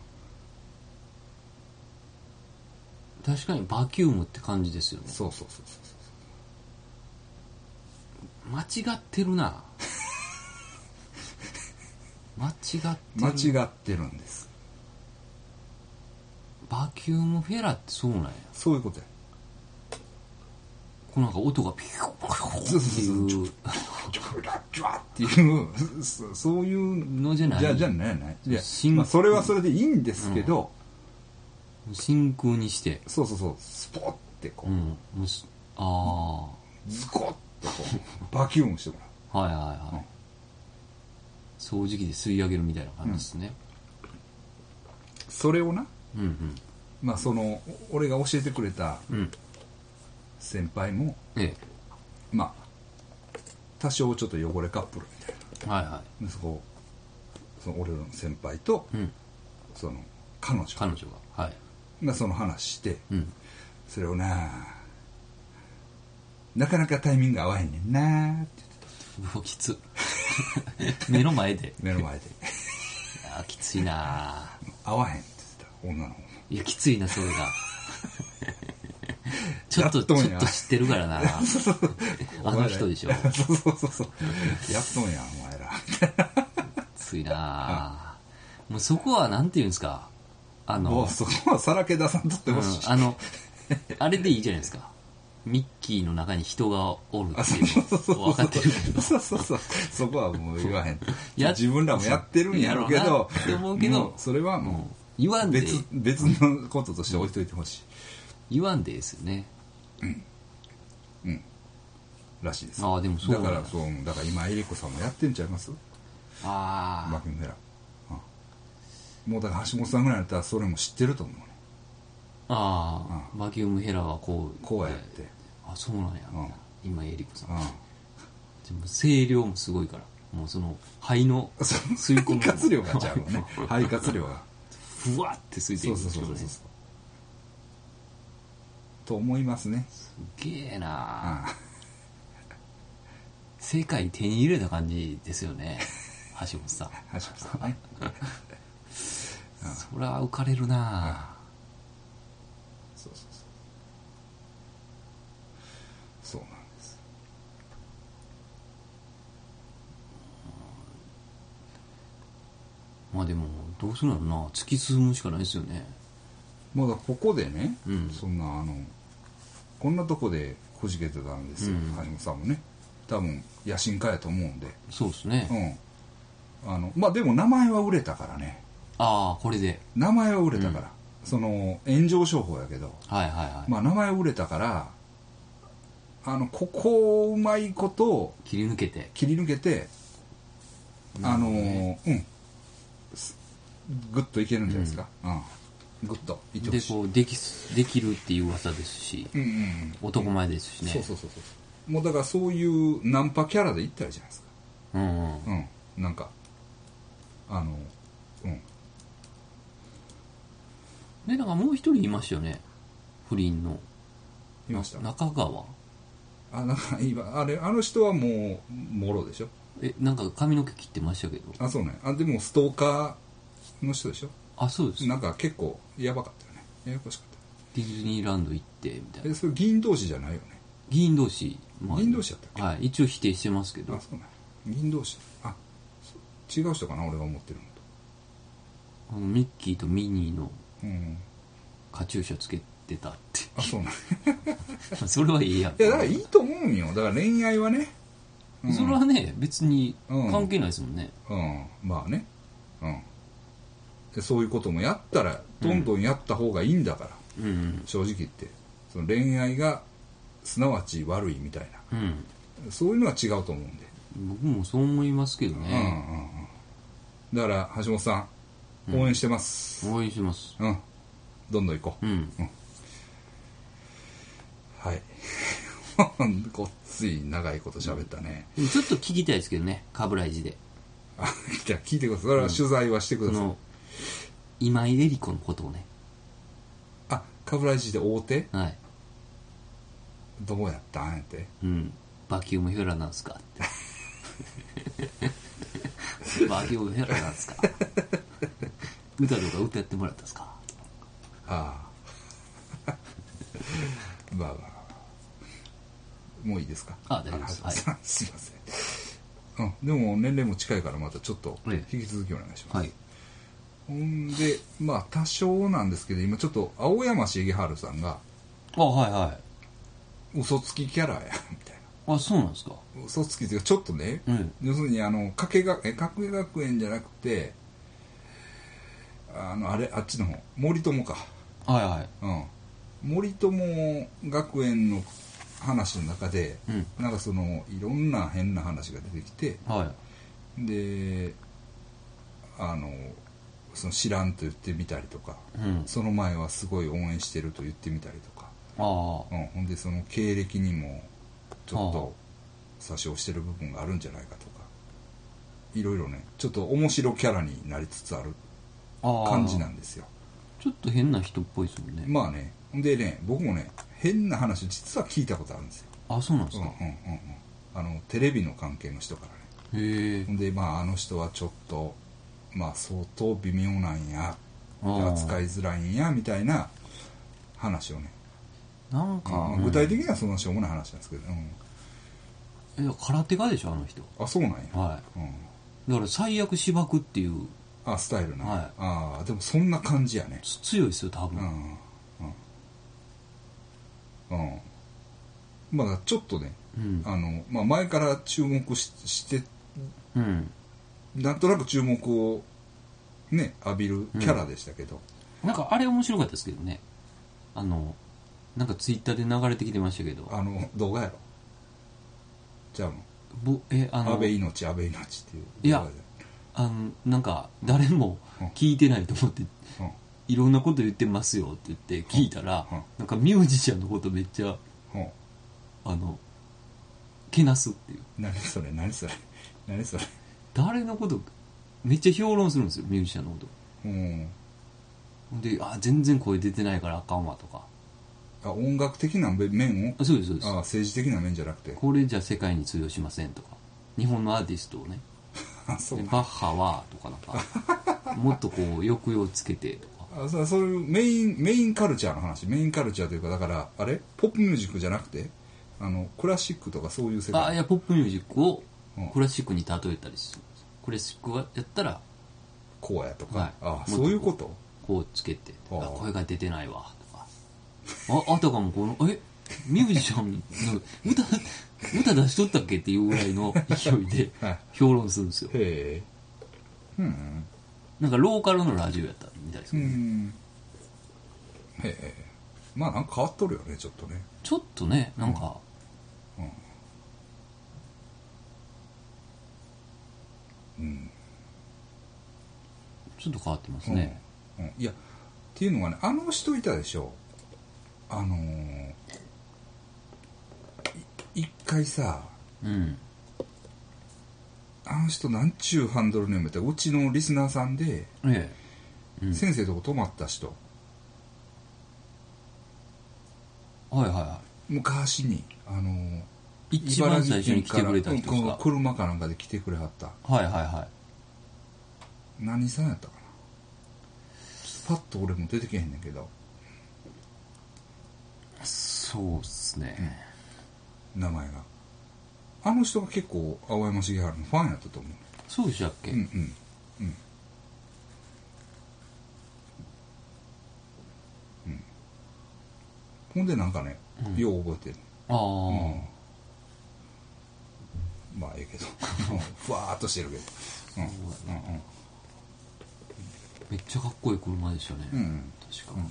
うん、確かにバキュームって感じですよね。 そうそうそうそう間違ってるな間違ってる間違ってるんです。 バキュームフェラってそうなんや。 そういうことや。 こうなんか音がピューっていうジュラジュラっていうそういうのじゃないじゃじゃないないいや、まあ、それはそれでいいんですけど、 うん、真空にしてそうそうそうスポッてこう、うん、ああズコッとこうバキュームしてもらうはいはいはい、 掃除機で吸い上げるみたいな感じですね、 うん、それをな、 うんうん、 まあその俺が教えてくれた先輩も、うん、ええ、まあ多少ちょっと汚れカップルみたいな、はいはい、でそこその俺の先輩と、うん、その彼女彼女が、はい、 がその話して、うん、それをななかなかタイミング合わへんねんなーって言ってた。うわきつ目の前で目の前でいやきついな合わへんって言ってた女の子。 いやきついなそれがちょっとちょっと知ってるからなあの人でしょそうそうそうそうやっとんやお前らきついなもうそこはなんていうんですかあのもうそこはさらけ出さんとってほしい、 うん、あのあれでいいじゃないですかミッキーの中に人がおるっていうの分かってるけどそうそうそうそこはもう言わへん自分らもやってるんやろうけどって思うけどそれはもう言わんで別別のこととして置いといてほしい、 うん、言わんでですよねうんうんらしいです。 ああでもそうだからそうだから今エリコさんもやってんちゃいます。 ああバキュームヘラ、うん、もうだから橋本さんぐらいだったらそれも知ってると思うね。 ああ、うん、バキュームヘラはこうこうやってあそうなんや、うん、今エリコさん、うん、でも声量もすごいからもうその肺の吸い込む肺活量がちゃうもんね肺活量がふわって吸いていくそうそうそうそうと思いますね。 すげえな、うん、世界手に入れた感じですよね橋本さん橋本さんねそりゃ浮かれるな、 うん、そうそうそうそうなんです、 うん、まあでもどうするんだろうな突き進むしかないですよね。 まだここでね、うん、そんなあのこんなとこでくじけてたんですよ、うん、橋本さんもね多分野心家やと思うんで。 そうですね、 うん、あのまあでも名前は売れたからね。 ああこれで名前は売れたから、うん、その炎上商法やけど、 はいはいはい、 まあ名前は売れたからあのここをうまいこと切り抜けて切り抜けてあの、ね、うんグッといけるんじゃないですか、うんうんグッといってほしい。 でこうできできるっていう噂ですし、うんうんうん、男前ですしね、 そうそうそうそうもうだからそういうナンパキャラでいったらいいじゃないですか。うんうん、うん、なんかあのうんでなんかもう一人いましたよね不倫のいました中川あなんか今あれあの人はもうもろでしょ。 えなんか髪の毛切ってましたけど。 あそうねあでもストーカーの人でしょ。 あそうです。 なんか結構やばかったよね。ややこしかった。 ディズニーランド行ってみたいな。 えそれ議員同士じゃないよね。 議員同士、 まあ、議員同士やったっけ。 はい一応否定してますけど。 あそうね議員同士あ違う人かな俺が思ってるのと。あのミッキーとミニーのカチューシャつけてたって。 あそうなんそれはいいやん。 いやだからいいと思うんよ。だから恋愛はね、 うん、それはね別に関係ないですもんね。 うん、うん、まあねうんでそういうこともやったらどんどんやった方がいいんだから、うんうん、正直言ってその恋愛がすなわち悪いみたいな、うん、そういうのは違うと思うんで僕もそう思いますけどね、うんうんうん、だから橋本さん応援してます、 うん、応援してます、 うん、どんどん行こう、うんうん、はいごっつい長いこと喋ったね、 うん、ちょっと聞きたいですけどね冠城であじゃあ聞いてくださいそれは取材はしてください、うん今井絵理子のことをねあ冠城で大手はいどうやったんやってうんバキュームヘラなんすかってバキュームヘラなんすか歌とか歌ってもらったんすかああまあまあもういいですかあ大丈夫です、はい、 すいません、うん、でも年齢も近いからまたちょっと引き続きお願いします、はいほんでまあ多少なんですけど今ちょっと青山茂春さんがあはいはい嘘つきキャラやみたいなあそうなんですか嘘つきっていうかちょっとね、うん、要するにあの加計学え加計学園じゃなくてあのあれあっちの方森友かはいはい、 うん、森友学園の話の中で、うん、なんかそのいろんな変な話が出てきて、はい、であのその知らんと言ってみたりとか、 うん、 その前はすごい応援してると言ってみたりとか、 あ、 うん、ほんでその経歴にもちょっと詐称してる部分があるんじゃないかとか、いろいろねちょっと面白キャラになりつつある感じなんですよ。 ちょっと変な人っぽいですもんね。 まあね、でね、僕もね変な話実は聞いたことあるんですよ。 あ、そうなんですか。 うんうんうんうん、あのテレビの関係の人からね。 へえ。 ほんでまああの人はちょっとまあ相当微妙なんや、扱いづらいんやみたいな話をね、 なんか、 うん、具体的にはそんなしょうもない話なんですけど、 うん、いや空手家でしょあの人。 あ、そうなんや。 はい、 うん、 だから最悪しばくっていう、 あ、スタイルな、 はい、 ああでもそんな感じやね。 強いですよ多分。 うんうんうん、まだちょっとね、うん、あのまあ、前から注目 し, して、うん、なんとなく注目をね浴びるキャラでしたけど、 うん、なんかあれ面白かったですけどね、あのなんかツイッターで流れてきてましたけど、 あの動画やろじゃあもうぼえあの安倍命安倍命っていう、 いやあのなんか誰も聞いてないと思って、うんうん、いろんなこと言ってますよって言って聞いたら、うんうん、なんかミュージシャンのことめっちゃ、うん、あのけなすっていう。 何それ何それ何それ誰のことめっちゃ評論するんですよミュージシャンのこと、うん、で、あ全然声出てないからあかんわとか、 あ音楽的な面を、 そうですそうです、 あ政治的な面じゃなくて、 これじゃ世界に通用しませんとか、日本のアーティストをねそうでバッハはとかなんかもっとこう抑揚つけてとか、 あ そ, そういうメインメインカルチャーの話、メインカルチャーというか、だからあれポップミュージックじゃなくてあのクラシックとかそういう世界。 あいやポップミュージックをクラシックに例えたりする、うん、クラシックやったらこうやとか、はい、あそういうことこうつけて、あ声が出てないわとか、ああたかもこのえミュージシャンの歌歌出しとったっけっていうぐらいの勢いで評論するんですよ。へえ、うん、なんかローカルのラジオやったみたいですけど、ね、うんへえ、まあなんか変わっとるよねちょっとね、 ちょっとねなんか、うん、うん、ちょっと変わってますね、 うんうん、いやっていうのがね、あの人いたでしょ、あのー、一回さ、うん、あの人なんちゅうハンドルネームって、うちのリスナーさんで、ええ、うん、先生とこ泊まった人、 はいはいはい、 昔にあのー、 一番最初に来てくれた人ですか、 車かなんかで来てくれはった、 はいはいはい、 何さんやったかな、パッと俺も出てけへんねんけど、 そうっすね、 うん、名前があの人が結構青山茂春のファンやったと思う。 そうでしたっけ、うんうんうん、 うん、ほんでなんかね、うん、よう覚えてる、ああ、うん、まあええけどふわーっとしてるけど、うんうんうん、 めっちゃかっこいい車でしたね、うんうん、確か、うんうん、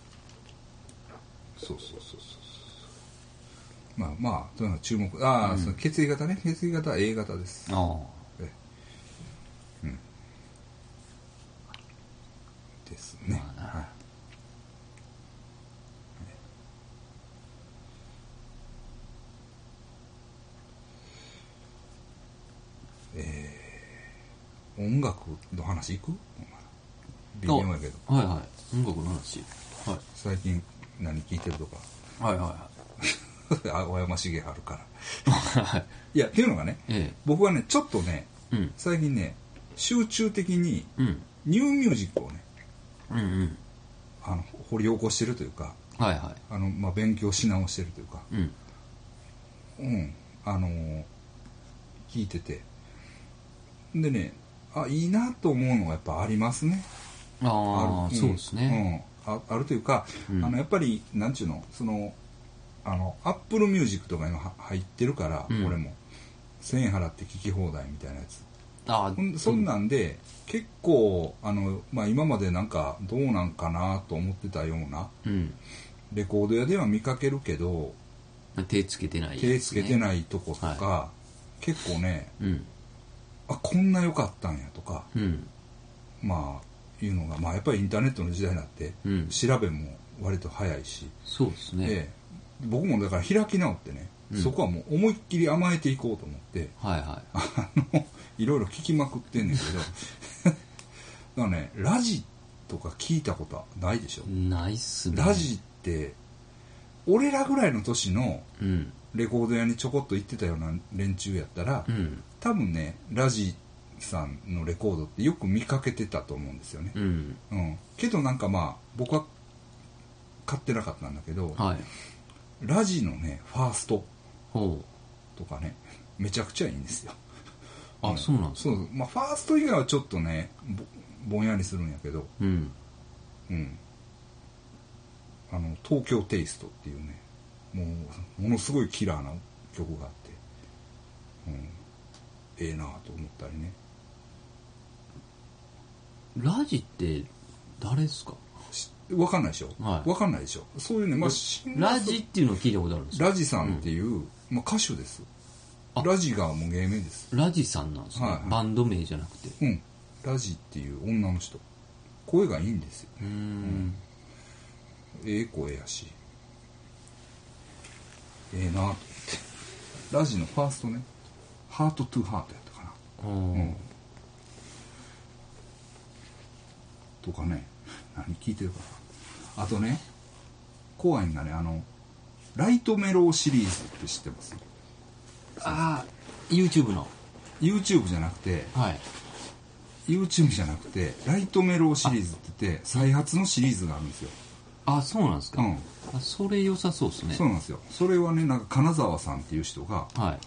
そうそうそうそう、まあまあというのは注目、ああ、うん、その血液型ね、血液型は A 型です、ああ、え、うん、ですね、まあ、はい、えー、音楽の話いく？微妙やけど、 はいはい、音楽の話、はい、 最近何聴いてるとか、 はいはいはい青山茂春からいやっていうのがね、ええ、僕はねちょっとね、うん、最近ね集中的にニューミュージックをね、うんうん、あの掘り起こしてるというか、はいはい、あのまあ、勉強し直してるというか、うん、うん、あのー、聞いてて、でね、あいいなと思うのがやっぱありますね。 ああ、うん、そうですね、 うん、あ, あるというか、うん、あのやっぱりなんちゅうの、そのあのアップルミュージックとか今入ってるから、うん、俺もせんえん払って聴き放題みたいなやつ、あそんなんで、うん、結構あの、まあ、今までなんかどうなんかなと思ってたような、うん、レコード屋では見かけるけど手つけてない、ね、 手つけてないとことか、はい、結構ね、うん、あこんな良かったんやとか、うん、 まあいうのが、まあ、やっぱりインターネットの時代になって、うん、調べも割と早いし、 そうですね、 ええ、僕もだから開き直ってね、うん、そこはもう思いっきり甘えていこうと思って、 はいはい、 あのいろいろ聞きまくってんねんけどだからね、ラジとか聞いたことないでしょ。 ないっすね。 ラジって俺らぐらいの年のレコード屋にちょこっと行ってたような連中やったら、うん、多分ねラジさんのレコードってよく見かけてたと思うんですよね、うんうん、けどなんかまあ僕は買ってなかったんだけど、はい、ラジのねファーストとかねめちゃくちゃいいんですよ。 あ、うん、そうなんですか。 そう、まあ、ファースト以外はちょっとね ぼ, ぼんやりするんやけど、うんうん、あの東京テイストっていうねもうものすごいキラーな曲があって、うん、ええなと思ったりね。 ラジって誰ですか？ 分かんないでしょ、はい、分かんないでしょ。そういうね、まあ、 ラジっていうのを聞いたことあるんですか？ ラジさんっていう、うん、まあ、歌手です。ラジがもう芸名です。 ラジさんなんですね、はいはい、バンド名じゃなくて。 うん、ラジっていう女の人、声がいいんですよ。うーん、うん、ええ声やしええなと思って。ラジのファーストね、ハートトゥーハートやったかな、うん、とかね、何聞いてるかな。あとね怖いんがね、あのライトメローシリーズって知ってます？ ああ YouTube の YouTube じゃなくて、はい、YouTube じゃなくてライトメローシリーズって言って再発のシリーズがあるんですよ。 あ、そうなんですか、うん、あ、それ良さそうですね。 そうなんですよ。それはね、なんか金沢さんっていう人が、はい、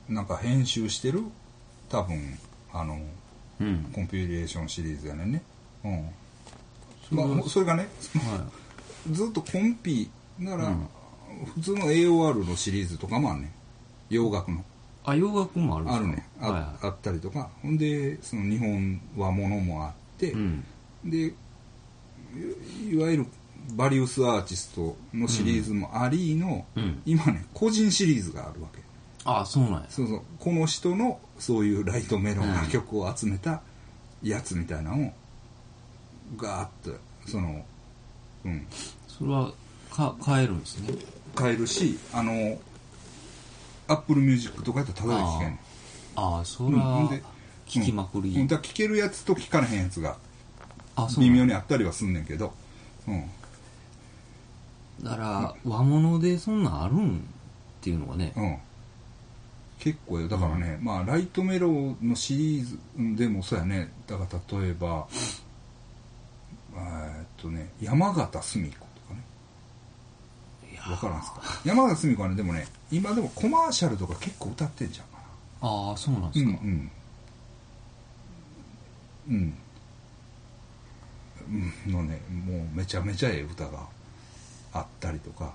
なんか編集してる多分あの、うん、コンピュレーションシリーズやねんね、うん、それ, まあ、それがね、はい、ずっとコンピだから、うん、普通の エーオーアール のシリーズとかもあるね、洋楽の。 あ、洋楽もあるんですか？ あるね、 あ,、はいはい、あったりとか、ほんでその日本和物もあって、うん、でいわゆるバリウスアーティストのシリーズもありの、うん、今ね個人シリーズがあるわけ。 ああ、そうなんや。 そうそう、この人のそういうライトメロな曲を集めたやつみたいなのをガーッとその、うん、 それはか買えるんですね。 買えるし、あのアップルミュージックとかやったらただで聴けんの。 ああ、それは聴きまくり、うん、 だから聴けるやつと聴かれへんやつが微妙にあったりはすんねんけど、うん、 だから和物でそんなんあるんっていうのがね、 うん、結構よ。だからね、うん、まあライトメロのシリーズでもそうやね。だから例えばえっとね山形澄子とかね、分からんすか？山形澄子はね、でもね今でもコマーシャルとか結構歌ってんじゃんかな。ああ、そうなんですか。うんうん、うん、のね、もうめちゃめちゃええ歌があったりとか、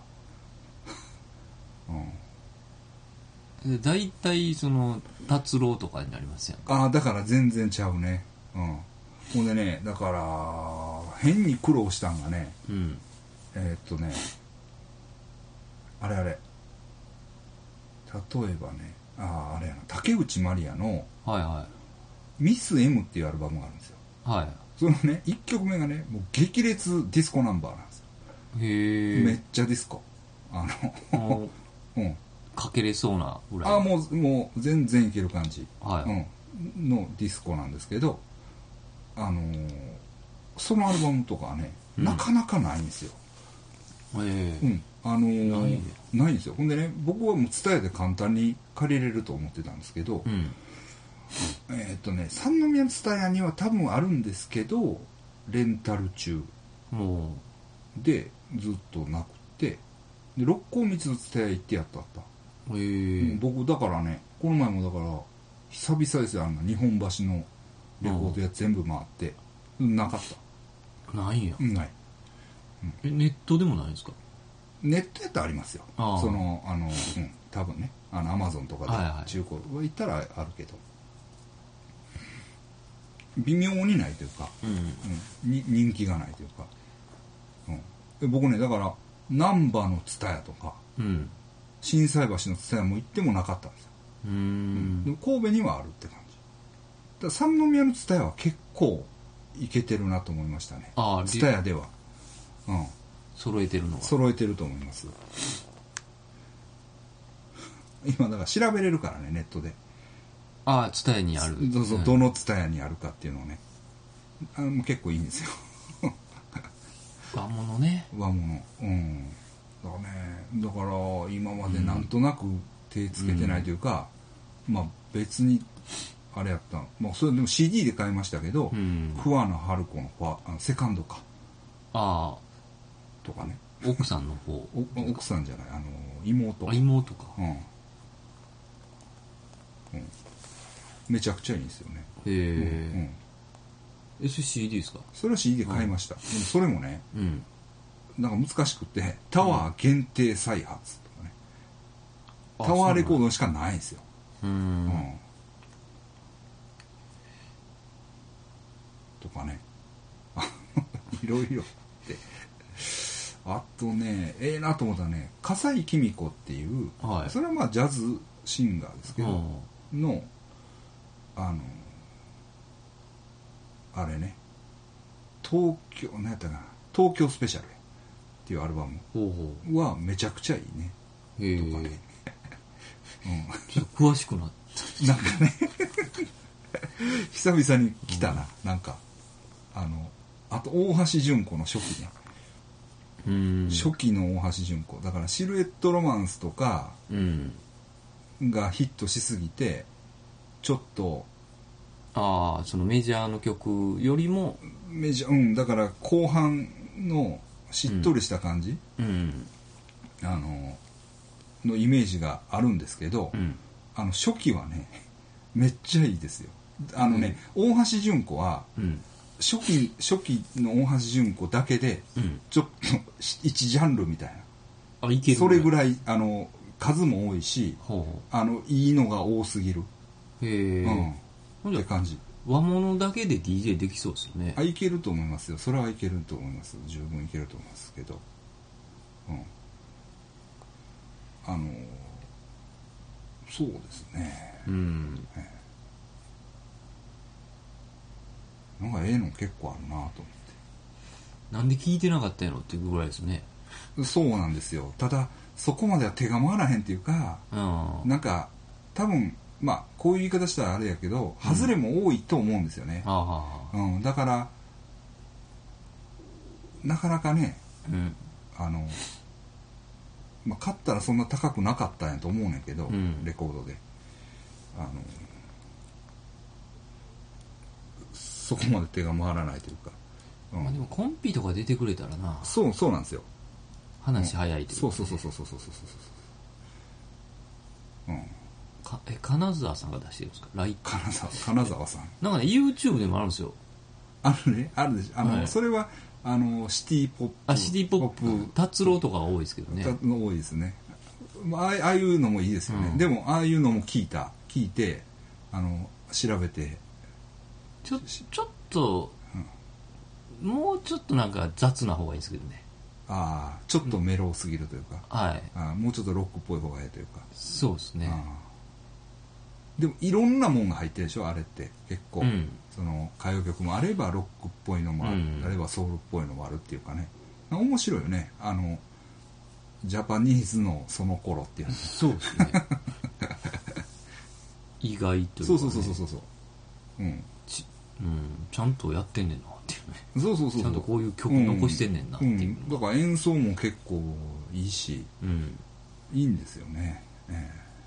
うん、だいたいその達郎とかになりますやんか。 ああ、だから全然ちゃうね。うん。ほんでね、だから変に苦労したんがね、うん、えー、っとねあれあれ例えばね、あああれやな、竹内まりやの、はいはい、ミス M っていうアルバムがあるんですよ。はい。そのねいっきょくめがねもう激烈ディスコナンバーなんですよ。へえ。めっちゃディスコ、あのうん、 かけれそうなぐらい。 ああ、もうもう全然いける感じ、はい、うん、のディスコなんですけど、あのー、そのアルバムとかはね、うん、なかなかないんですよ。へえ。うん、あのー、ないないんですよ。ほんでね、僕はもうTSUTAYAで簡単に借りれると思ってたんですけど、うん、えー、っとね三宮TSUTAYAには多分あるんですけどレンタル中でずっとなくて、で六甲光のTSUTAYA行ってやったった。へえ。僕だからね、この前もだから久々ですよ、あんな日本橋のレコード屋全部回って、うん、なかった。 ないんや。 ない、 うん、えネットでもないんですか？ ネットやったらありますよ。あそのあの、うん、多分ね、あのアマゾンとかで中古は行ったらあるけど、微妙にないというか、うんうん、に人気がないというか、うん、僕ねだから難波のTSUTAYAとか、うん、心斎橋のTSUTAYAも行ってもなかったんですよ。うーん、でも神戸にはあるって感じ。 だ三宮の蔦屋は結構いけてるなと思いましたね。 ああ、 蔦屋では、うん、 揃えてるのは揃えてると思います。今だから調べれるからね、ネットで。 ああ、蔦屋にある。 ど, そうどの蔦屋にあるかっていうのをね、あの結構いいんですよ。 和物ね。 和物、うん。だからね、だから今までなんとなく手つけてないというか、うん、まあ別にあれやった、まあそれでも シーディー で買いましたけど、うん、桑名春子のファあのセカンドか。 ああ。 とかね。 奥さんの方。 奥さんじゃない、あの妹。 あ、妹か。 うん。うん。めちゃくちゃいいんですよね。 へえ。うん。え、それ シーディー ですか？ それは シーディー で買いました。うん、でもそれもね、 うん、 なんか難しくて、タワー限定再発とかね。うん、タワーレコードしかないんですよ。 うん。うん。 とかね。いろいろって。あとね、ええー、なと思ったらね、笠井公子っていう、はい、それはまあジャズシンガーですけど、うん、の、あの、あれね、東京、何やったかな、東京スペシャルっていうアルバムはめちゃくちゃいいね。 へとかね。 うん、ちょっと詳しくなった。 なんかね、久々に来たな、うん、なんか、あの、あと大橋純子の初期ね。 うん初期の大橋純子。だからシルエットロマンスとかがヒットしすぎて、ちょっと、 ああ、そのメジャーの曲よりもメジャー、うん、だから後半のしっとりした感じ、 うん、 あののイメージがあるんですけど、 うん、 あの初期はねめっちゃいいですよ。あのね、うん、大橋純子は、 うん、 初期初期の大橋純子だけで、 うん、 ちょっと一ジャンルみたいな、 あ、いける、 それぐらいあの数も多いし、 ほう、 あのいいのが多すぎる。 へえ、 うん、って感じ。 和物だけで ディージェー できそうですよね。 あ、いけると思いますよ。それはいけると思います。十分いけると思いますけど、うん、あのそうですね、 うん、 ええ、なんかええの結構あるなと思って。 なんで聞いてなかったんやろっていうぐらいですね。 そうなんですよ。ただそこまでは手が回らへんっていうか、 うん、 なんか多分まあこういう言い方したらあれやけど、うん、外れも多いと思うんですよね。 あうん、だからなかなかね、 うん、 あの、まあ、買ったらそんな高くなかったんやと思うねんけど、 うん、 レコードであのそこまで手が回らないというか、 うん、まあ、でもコンピとか出てくれたらな、 そうそうなんですよ。 話早いというか、ね、 そうそうそうそうそうそうそうそう、うん、 かえ金沢さんが出してるんですか？ライ金沢金沢さんなんかね YouTube でもあるんですよ。 あるね、あるでしょ。あの、はい、それはあのシティポップ、 あ、シティポップ達郎とかが多いですけどね。 多いですね。ああいうのもいいですよね、うん、でもああいうのも聞いた聞いてあの調べてちょちょっと、うん、もうちょっとなんか雑な方がいいですけどね。 ああ、ちょっとメロすぎるというか、 うん、はい、 あ、もうちょっとロックっぽい方がいいというか。 そうですね。 あ、でもいろんなもんが入ってるでしょあれって結構、うん、その歌謡曲もあればロックっぽいのもある、うん、あればソウルっぽいのもあるっていうかね、面白いよね、あのジャパニーズのその頃っていうの。 そうですね意外というか、ね、 そうそうそうそうそう、うんち、うん、ちゃんとやってんねんなっていうね。 そうそうそうそう、 ちゃんとこういう曲残してんねんなっていう、うんうん、 だから演奏も結構いいし、 うん、 いいんですよね、え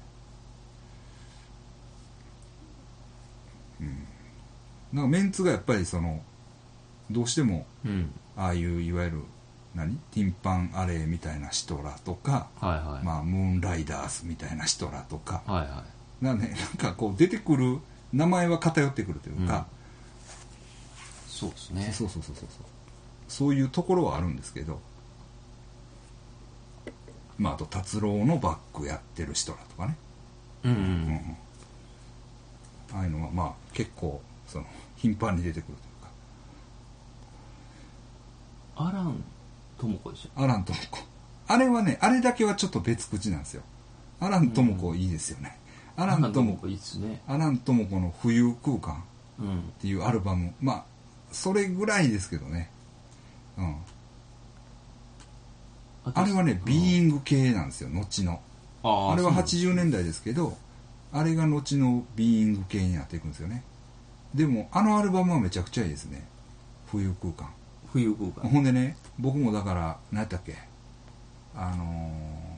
え、うん、なんかメンツがやっぱりそのどうしても、 うん、 ああいういわゆる何ティンパンアレイみたいな人らとか、 はいはい、 まあ、ムーンライダースみたいな人らとか、 はいはい、 なんでなんかこう出てくる名前は偏ってくるというか、 うん、そうですね、 そうそうそうそうそう、そういうところはあるんですけど、まああと達郎のバックやってる人らとかね、 うんうんうん、 うん、ああいうのはまあ結構その頻繁に出てくるというか。アラン智子でしょ。 アラン智子、あれはね、あれだけはちょっと別口なんですよ。アラン智子いいですよね、うん、アラン智子いいですね。アラン智子の浮遊空間、 っていうアルバム、まあそれぐらいですけどね、うん、あ, あれはね、ビーイング系なんですよ、後の。 あ, あれははちじゅうねんだいですけど、あれが後のビーイング系になっていくんですよね。でもあのアルバムはめちゃくちゃいいですね、浮遊空間。 浮遊空間。 ほんでね、僕もだから何やったっけ、あの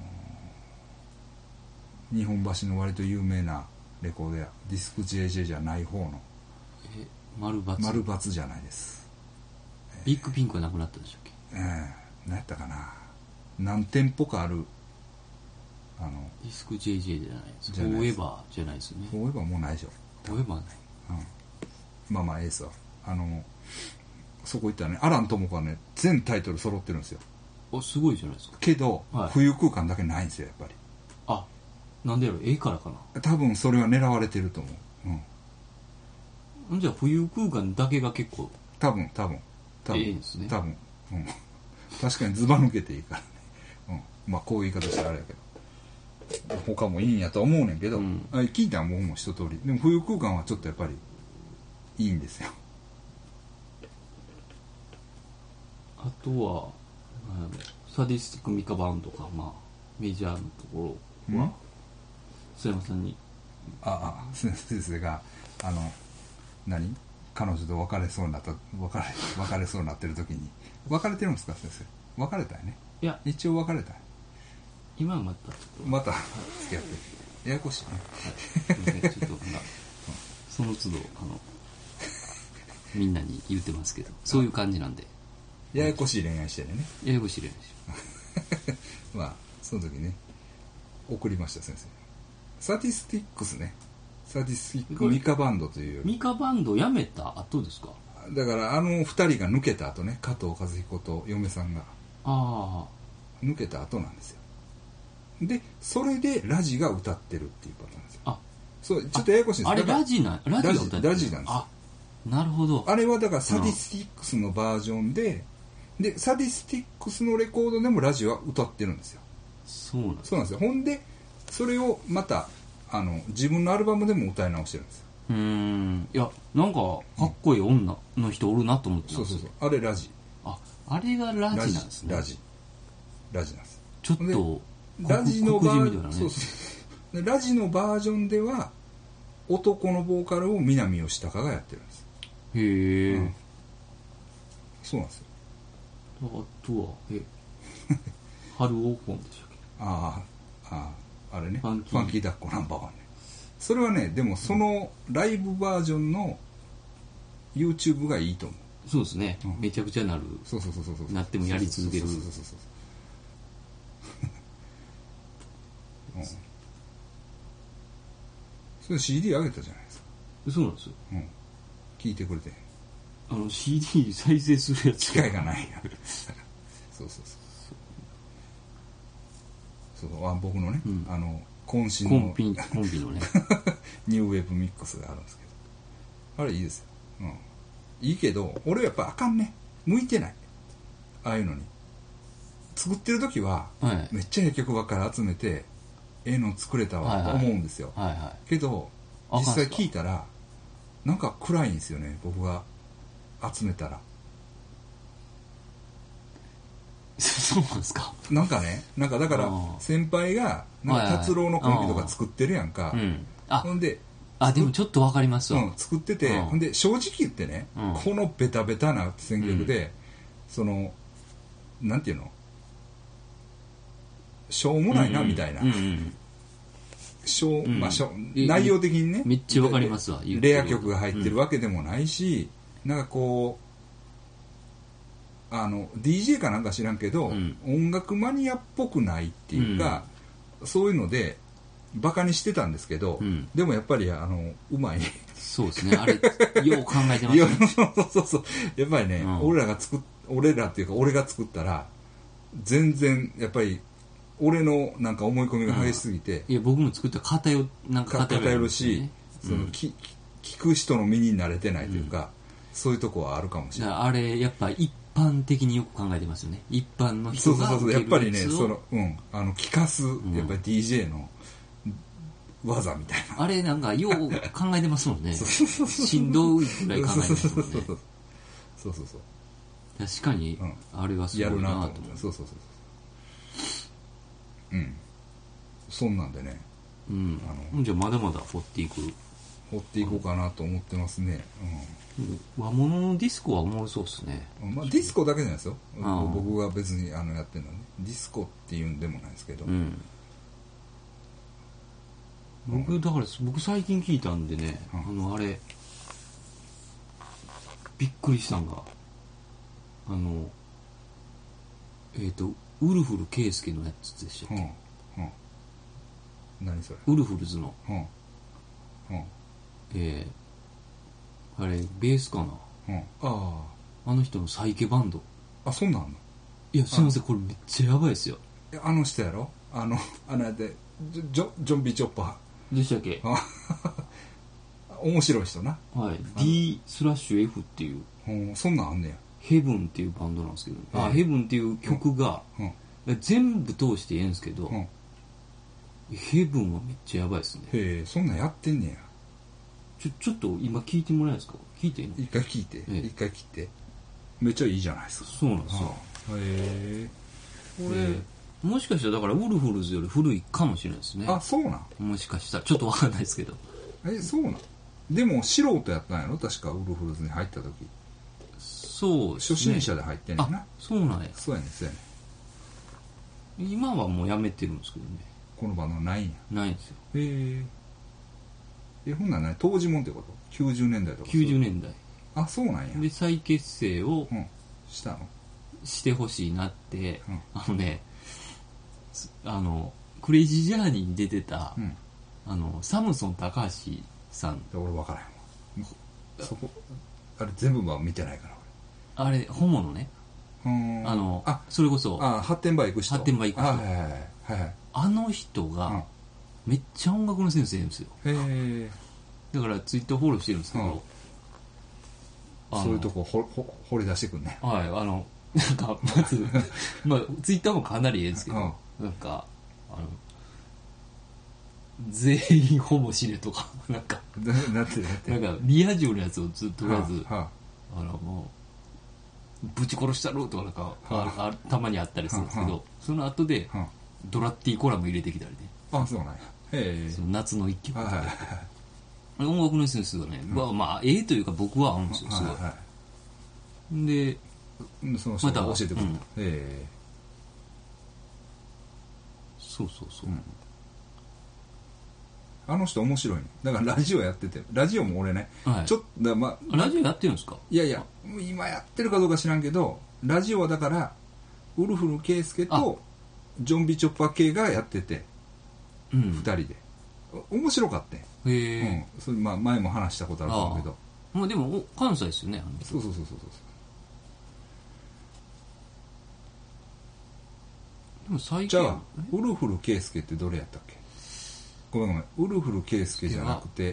ー、日本橋の割と有名なレコードやディスク ジェージェー じゃない方の、 え丸抜丸抜じゃないです、 ビッグピンクはなくなったでしたっけ。 えー、何やったかな、何店舗かある、あのディスク ジェージェー じゃないです。フォーエバーじゃないですよね。 フォーエバーもうないでしょ。 フォーエバーない、 うん、まあまあエースはあのそこ行ったらね、アラン智子はね全タイトル揃ってるんですよ。 あ、すごいじゃないですか。 けど、 はい、 浮遊空間だけないんですよ、やっぱり。 あ、なんでやろ、ええからかな。 多分それは狙われてると思う。 うん。じゃあ浮遊空間だけが結構多分多分多分ええですね。 多分、うん、確かにズバ抜けていいからね、うん、まあこういう言い方したらあれやけど、他もいいんやと思うねんけど、うん、あれ聞いたら僕も一通り。でも浮遊空間はちょっとやっぱりいいんですよ。 あとはサディスティックミカバンドとか、まあメジャーのところは須山さんに、 ああ先生があの何彼女と別れそうになった別れ別れそうになってる時に、別れてるんですか先生。別れたよね。 いや一応別れた。 今はまたまた付き合ってややこしいね、 はい、ちょっとその都度あのみんなに言ってますけど、そういう感じなんでややこしい恋愛してるね。 ややこしい恋愛してるまあその時ね送りました先生。サティスティックスね、サティスティックミカバンドというより、 ミカバンド辞めた後ですか。 だからあのふたりが抜けた後ね、加藤和彦と嫁さんがあ抜けた後なんですよ。でそれでラジが歌ってるっていうパターンですよ。 あ、 そうちょっとややこしいんです。 あれラジなラジが歌ってる。 ラジなんですよ。 あ、なるほど。 あれはだからサディスティックスのバージョンで、うん、でサディスティックスのレコードでもラジは歌ってるんですよ。 そうなんです。 そうなんですよ。ほんでそれをまたあの自分のアルバムでも歌い直してるんですよ。 うーん、いやなんかかっこいい女の人おるなと思ってたんですよ。 そうそうそう、あれラジ。 あ、あれがラジなんですね。 ラジラジなんです。 ちょっとラジのバージョン、 ね、 そうそうラジのバージョンでは男のボーカルを南吉高がやってるんです。 へえ、うん、 そうなんですよ。 あとはえ春黄金でしたっけ。 あああああれね、 ファンキーファンキーダッコナンバーワンね。それはね、でもそのライブバージョンの YouTube がいいと思う。 そうですね、うん、めちゃくちゃなる。 そうそうそうそうそう、 なってもやり続ける。 そうそうそうそううん、それ シーディー 上げたじゃないですか。 そうなんですよ、 うん、聞いてくれて。 あの シーディー 再生するやつ機会がないやそうそうそうそうそう、あ僕のね、うん、あの渾身のコンピコンピのねニューウェーブミックスがあるんですけど、あれいいですよ、うん、いいけど俺はやっぱあかんね、向いてない、ああいうのに。作ってる時は、はい、めっちゃええ曲ばっかり集めてええの作れたわと思うんですよ、 はいはいはいはい、 けど実際聞いたらなんか暗いんですよね、僕が集めたら。 そうなんですか。 なんかね、なんかだから先輩がなんか達郎のコンビとか作ってるやんか、 うん、あほんであでもちょっとわかりますわ、 うん、作ってて、ほんで正直言ってね、うん、このベタベタな選曲で、うん、そのなんていうのしょうもないなみたいな、うんうんうん、しょう、まあ、しょ内容的にねめっちゃわかりますわ。 レア曲が入ってるわけでもないし、うん、なんかこうあの ディージェー かなんか知らんけど、うん、音楽マニアっぽくないっていうか、うん、そういうのでバカにしてたんですけど、うん、でもやっぱりあのうまい。 そうですね、あれよう考えてましたねそうそうそう、やっぱりね、うん、俺らが作っ俺らっていうか俺が作ったら全然やっぱり俺のなんか思い込みが激しすぎて、 うん、いや僕も作ったら偏なんか偏る、ね、るし、その、うん、聞く人の身に慣れてないというか、うん、そういうとこはあるかもしれない。 あれやっぱ一般的によく考えてますよね、一般の人がそうそうそう、やっぱりね、その、うん、あの聞かす、やっぱり ディージェー の技みたいな。 あれなんかよう考えてますもんね。しんどいくらい考えてますもんね。 そうそうそうそう。 確かに、あれはすごいなと思って。やるなと思って。 そうそうそうそう。うん。そんなんでね。 うん。あのじゃあまだまだ掘っていく。 掘っていこうかなと思ってますね。 うん。和物のディスコはおもろそうですね。 まあディスコだけじゃないですよ。僕が別にあのやってるのはね。ディスコっていうんでもないですけど。うん。 僕だから僕最近聞いたんでね、うん、あのあれびっくりしたんがあのえっ、ー、とウルフル圭介のやつでしたっけ、うんうん、 何それウルフルズの、うんうん、えー、あれベースかな、うん、あああの人のサイケバンド。 あ、そんなんあんの？ いやすいません、これめっちゃやばいですよ。 あの人やろ、あのあれでジョジョンビチョッパーでしたっけ？ 面白い人な。 はい。D スラッシュ F っていう。 うん、そんなんあんねや。 ヘブンっていうバンドなんですけど、あ、ヘブンっていう曲が、うんうん、全部通してええんですけど、うん、ヘブンはめっちゃやばいですね。 へえ、そんなんやってんねや。 ちょ、ちょっと今聞いてもらえないですか？聞いていいの？ 一回聞いて、一回聞いて。めっちゃいいじゃないですか。 そうなんですよ。へえ。これ、もしかしたらだからウルフルズより古いかもしれないですね。 あ、そうなん？ もしかしたらちょっとわかんないですけど。 え、そうなん？でも素人やったんやろ確かウルフルズに入った時。 そうですね。 初心者で入ってんねんな。 そうなんや。 そうやねん、そうやねん。今はもうやめてるんですけどね。 このバンドないんや。 ないんですよ。 へえ。え、ほんなんね、当時もんってこと？ きゅうじゅう 年代とか。 きゅうじゅうねんだい。 あ、そうなんや。 で再結成を、うん、 したの？ してほしいなって、うん、あのね、あのクレイジージャーニーに出てた、うん、あのサムソン高橋さん。 俺分からへんわ。そこあれ全部は見てないから俺。あれホモのね。あのあそれこそあ発展場行く人。 発展場行く人。 あ、はいはいはいはい。 あの人がめっちゃ音楽のセンスいるんですよ。 へえ。 だからツイッターフォローしてるんですけど。 うん、そういうとこほほ掘り出してくんね。 はい、あのなんかまずまあツイッターもかなりええんですけど、うん、なんかあの全員ホモ死ねとかなんかなってなってなんかリア充のやつをずっととりあえず、はあはあ、あのもうぶち殺したろとかなんか、はあ、あたまにあったりするんですけど、はあ、その後で、はあ、ドラッティーコラム入れてきたりね。 あ、そうなんや。 へえ。その夏の一曲とか、はいはいはい、音楽のセンスがね、うん、まあ、まあ、ええというか僕は合うんですよ、すごい。はいはい、でその人が教えてくれた、うん、ええそうそうそう、うん、 あの人面白いね。だからラジオやってて、ラジオも俺ね、はい、ちょっとだ、まあ、 ラジオやってるんですか？ いやいや今やってるかどうか知らんけど、ラジオはだからウルフル圭介とジョン・ビチョッパー系がやってて、うん、ふたりで面白かった。へえ、うん、それ、まあ、前も話したことあると思うけど、 まあ、でも関西ですよね。 そうそうそうそうそう。 でも最近じゃあウルフル圭介ってどれやったっけ？ごめんごめん、ウルフル圭介じゃなくて、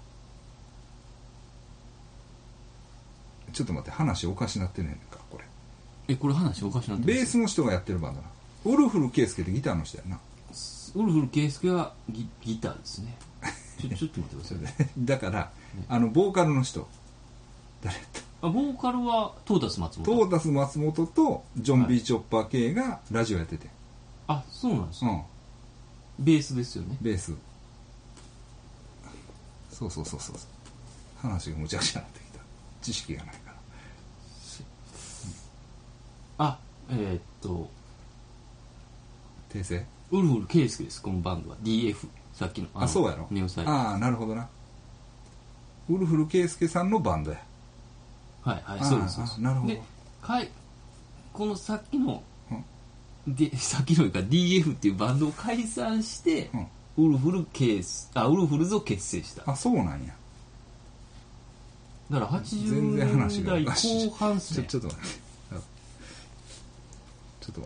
ちょっと待って、話おかしなってねえかこれ。 え、これ話おかしなってベースの人がやってるバンドな。ウルフル圭介ってギターの人やな。 ウルフル圭介は ギ, ギターですね。ちょ, ちょっと待ってください。 だから、ね、あのボーカルの人誰やった？ あ、ボーカルはトータス松本。 トータス松本とジョン・ビー・チョッパー系がラジオやってて、 はい、あ、そうなんですか、うん、ベースですよね。 ベース。そうそうそうそう。話がむちゃくちゃになってきた。知識がないから、 うん、あ、えー、っと訂正、 ウルフル圭介です、このバンドは ディーエフ。 さっきのあのあ、そうやろ、 ネオサイああ、なるほどな。ウルフル圭介さんのバンドや。 はいはい、そうです。そうなるほど。 でかいこのさっきの、うん、でさっきのか ディーエフ っていうバンドを解散して、うん、ウルフルケスあウルフルズを結成した。 あ、そうなんや。 だからはちじゅうねんだいこう半っすね。 ちょっと待ってちょっと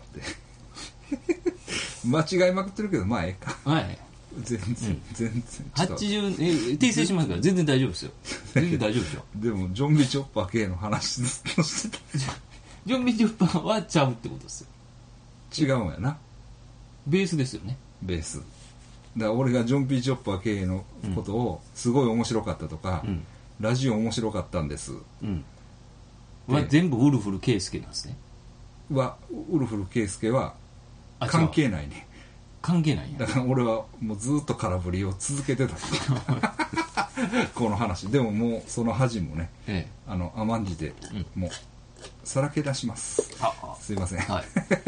待って間違いまくってるけど、まあええか。 はい。 全然、うん、全然はちじゅうえ訂正しますから全然大丈夫ですよ。全然大丈夫ですよ。 でもジョン・ビチョッパー系の話ずっとしてた。 ジョン・ビチョッパーはちゃうってことですよ。 違うんやな。 ベースですよね。 ベース。 だから俺がジョン・ピー・チョッパー経営のことをすごい面白かったとか、うん、ラジオ面白かったんです、うん、 は全部ウルフル圭介なんですね。 はウルフル圭介は関係ないね。 関係ないんや。 だから俺はもうずっと空振りを続けてたこの話でももうその恥もね、ええ、あの甘んじて、うん、もうさらけ出します。すいません、はい、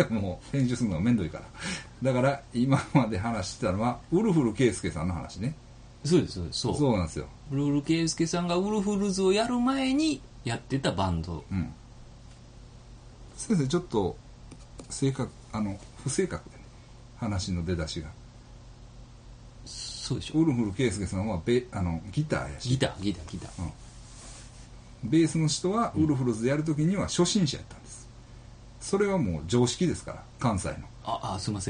もう編集するのがめんどいから。だから今まで話してたのはウルフル圭介さんの話ね。 そうですそうです。そうそうなんですよ。 ウルフル圭介さんがウルフルズをやる前にやってたバンド、うん、 先生ちょっと正確あの不正確でね話の出だしが。 そうでしょ。 ウルフル圭介さんはベあのギターやしギターギターギター、 うん、ベースの人はウルフルズでやるときには初心者やったんです、うん、それはもう常識ですから関西の。 ああすいません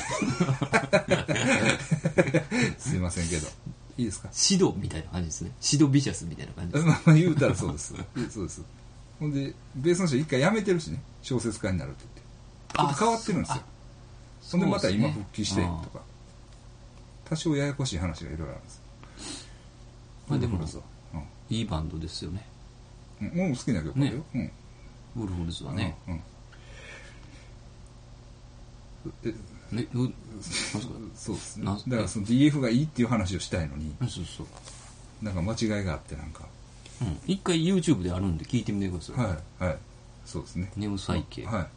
すいませんけどいいですか。 シドみたいな感じですね。シドビシャスみたいな感じです、 まあ言うたらそうですそうです。ほんでベースの人一回辞めてるしね、小説家になるって言ってちょっと変わってるんですよ。ほんでまた今復帰してとか多少ややこしい話がいろいろあるんです。 まあでも、うん、いいバンドですよね。 うん、もう好きな曲だよ、ね、 うん、ウルフルズはね、うんうん、 えねうそうですね。だからその ディーエフ がいいっていう話をしたいのに、そうそうなんか間違いがあってなんか、 うん、一回 YouTube であるんで聞いてみてください。 はいはいそうですね。 ネオサイケ、 はい、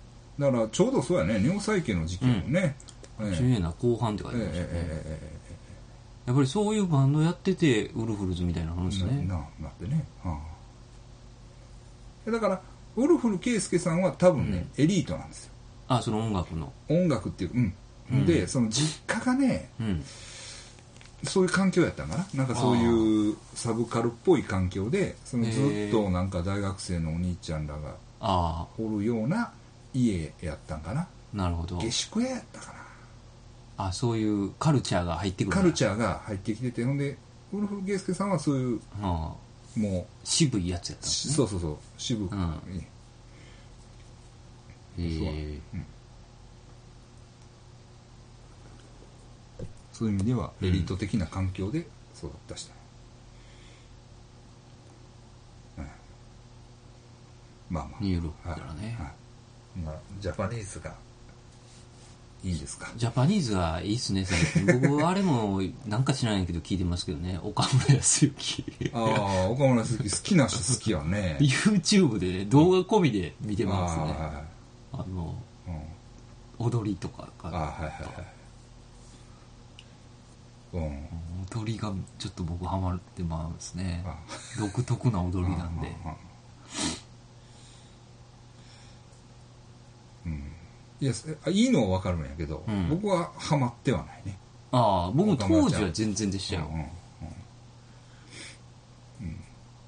だからちょうどそうやね、ネオサイケの時期もね、 うん、綺麗な後半って書いてましたね、えーえーやっぱりそういうバンドやっててウルフルズみたいな話ね。 な, な, なってね、はあ、だからウルフル圭介さんは多分ね、うん、エリートなんですよ。 あその音楽の音楽っていう、うんうん、でその実家がね、うん、そういう環境やったんかな、なんかそういうサブカルっぽい環境でそのずっとなんか大学生のお兄ちゃんらがおるような家やったんかな。 なるほど。 下宿屋やったかな。 あそういうカルチャーが入ってくる。 カルチャーが入ってきてて、ほんでウルフル圭介さんはそういう、はあ、もう渋いやつやったんですね。 そうそうそう渋く、うん、ええーうん、そういう意味ではエリート的な環境で育った人、うんうん、まあまあニューロックからね、はいはい、 まあ、ジャパニーズがいいですか。 ジャパニーズはいいっすね。僕あれもなんか知らないけど聞いてますけどね。岡村康之ああ岡村康之好きな人好きやね YouTube で、ね、動画込みで見てますね。あ, あの、うん、踊りとかかあはいはいはい、うん、踊りがちょっと僕ハマってますね。独特な踊りなんでうんいやいいのは分かるんやけど、うん、僕はハマってはないね。 ああ僕も当時は全然でしたよ。うんうんうんうん、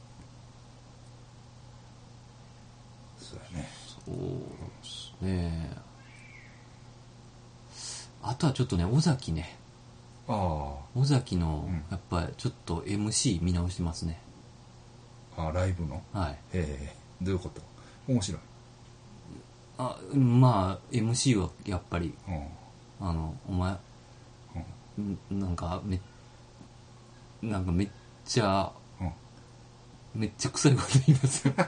そうやね。 そうですね。あとはちょっとね尾崎ね。ああ尾崎の、うん、やっぱりちょっと エムシー 見直してますね。 ああライブの。はい。ええー、どういうこと。面白い。 あまあ エムシー はやっぱり、うん、あのお前、うん、なんかめなんかめっちゃ、うん、めっちゃ臭いこと言いますよ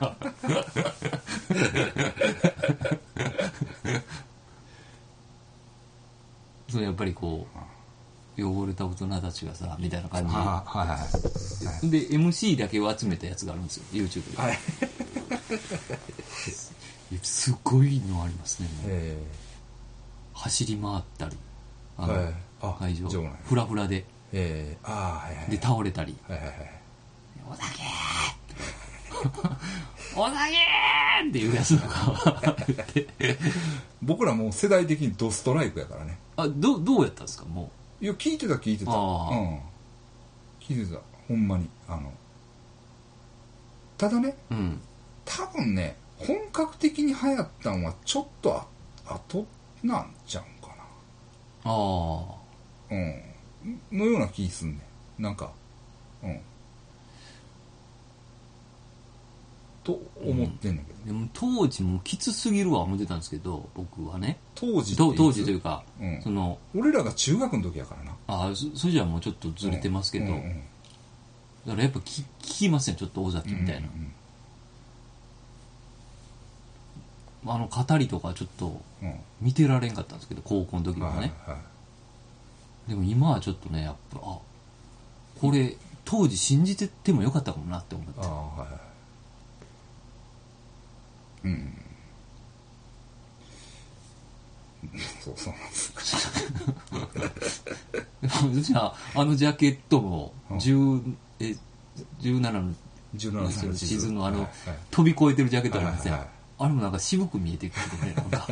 そのやっぱりこう汚れた大人たちがさみたいな感じ、はいはいはい、で エムシー だけを集めたやつがあるんですよ YouTube で、はいすごいのありますね。えー、走り回ったりあの、はい、あ会場フラフラで、えーあはいはい、で倒れたり、はいはいはい、お酒お酒っていうやつとか僕らもう世代的にドストライクやからね。 あ ど, どうやったんですか。もういや聞いてた聞いてた、うん、聞いてたほんまにあのただね、うん、多分ね本格的に流行ったんはちょっとあ後なんちゃうんかな。ああうんのような気すんねんなんかうんと思ってんねんけど、 うん、でも当時もきつすぎるわ思ってたんですけど、僕はね。 当時ってと当時というか、 うん、 その俺らが中学の時やからな。 ああ、そそれじゃもうちょっとずれてますけど、うんうんうん、だからやっぱ聞きますね、ちょっと尾崎みたいな、うんうん、あの語りとかちょっと見てられんかったんですけど、高校の時はね、はいはい、でも今はちょっとね、やっぱあこれ当時信じててもよかったかもなって思って。あ、はいはい、うん、そうそうなんですじゃああのジャケットもじゅうえじゅうななのじゅうななさいのシーズンのあの、はいはい、飛び越えてるジャケットなんですね、はいはいはい、あれもなんか渋く見えてくるね、なんか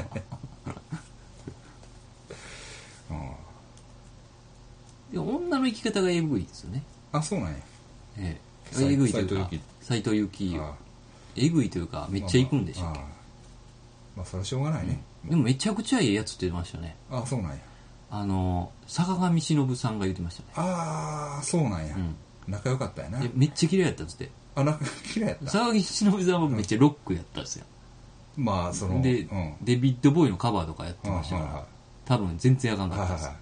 で女の生き方がエグいですよね。 あ、そうなんや。 ええ、エグいというか斎藤由貴エグいというかめっちゃ行くんでしょ、まあ、まあ、 まあそれはしょうがないね、 うん、でもめちゃくちゃええやつって言ってましたね。 あ、そうなんや。 あの坂上忍さんが言ってましたね。 ああ、そうなんや、うん、仲良かったやな。 めっちゃ嫌いやったんですって。 あ、仲嫌いやった。 坂上忍さんはめっちゃロックやったんですよ、 うん、まあそので、うん、デビッド・ボーイのカバーとかやってましたから、はいはい、多分全然あかんかったんです、はいはい、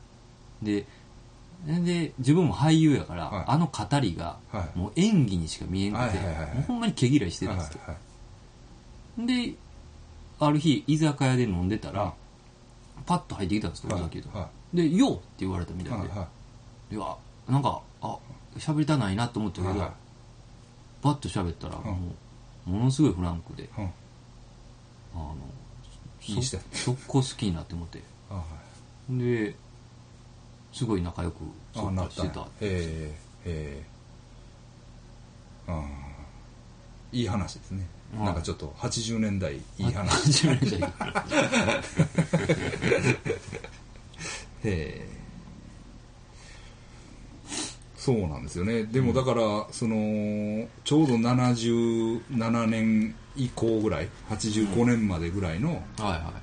でで自分も俳優やから、はい、あの語りがもう演技にしか見えんくて、はいはいはいはい、もうほんまに毛嫌いしてたんですよ、はいはいはい、である日居酒屋で飲んでたら、はい、パッと入ってきたんですよ、尾崎と、はい、で「よう」って言われたみたいで、はいはい、ではなんかあ喋りたないなと思ったけど、はいはい、パッと喋ったら、はい、もうものすごいフランクで、はい、あのいい人速攻好きになって思って、はい、ですごい仲良くしてた。へえ、へえ、 あ、いい話ですね。なんかちょっとはちじゅうねんだいいい話。はちじゅうねんだいへえ、そうなんですよね。でもだから、うん、そのちょうどななじゅうななねん以降ぐらい、はちじゅうごねんまでぐらいの、うん、はいはい、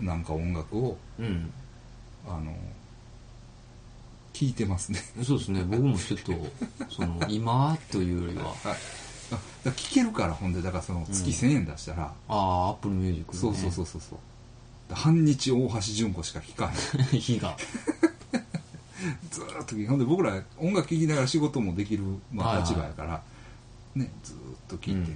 なんか音楽を、うん、あの聞いてますね。 そうですね。僕もちょっとその今というよりは、はい、 あだ聞けるから、ほんでだからその月せんえん出したら、うん、ああ、アップルミュージック、ね、 そうそうそうそうそう、半日大橋純子しか聞かない日がずーっと聞いて、ほんで僕ら音楽聴きながら仕事もできる、まあ、立場やから、はいはい、ね、ずーっと聞いて、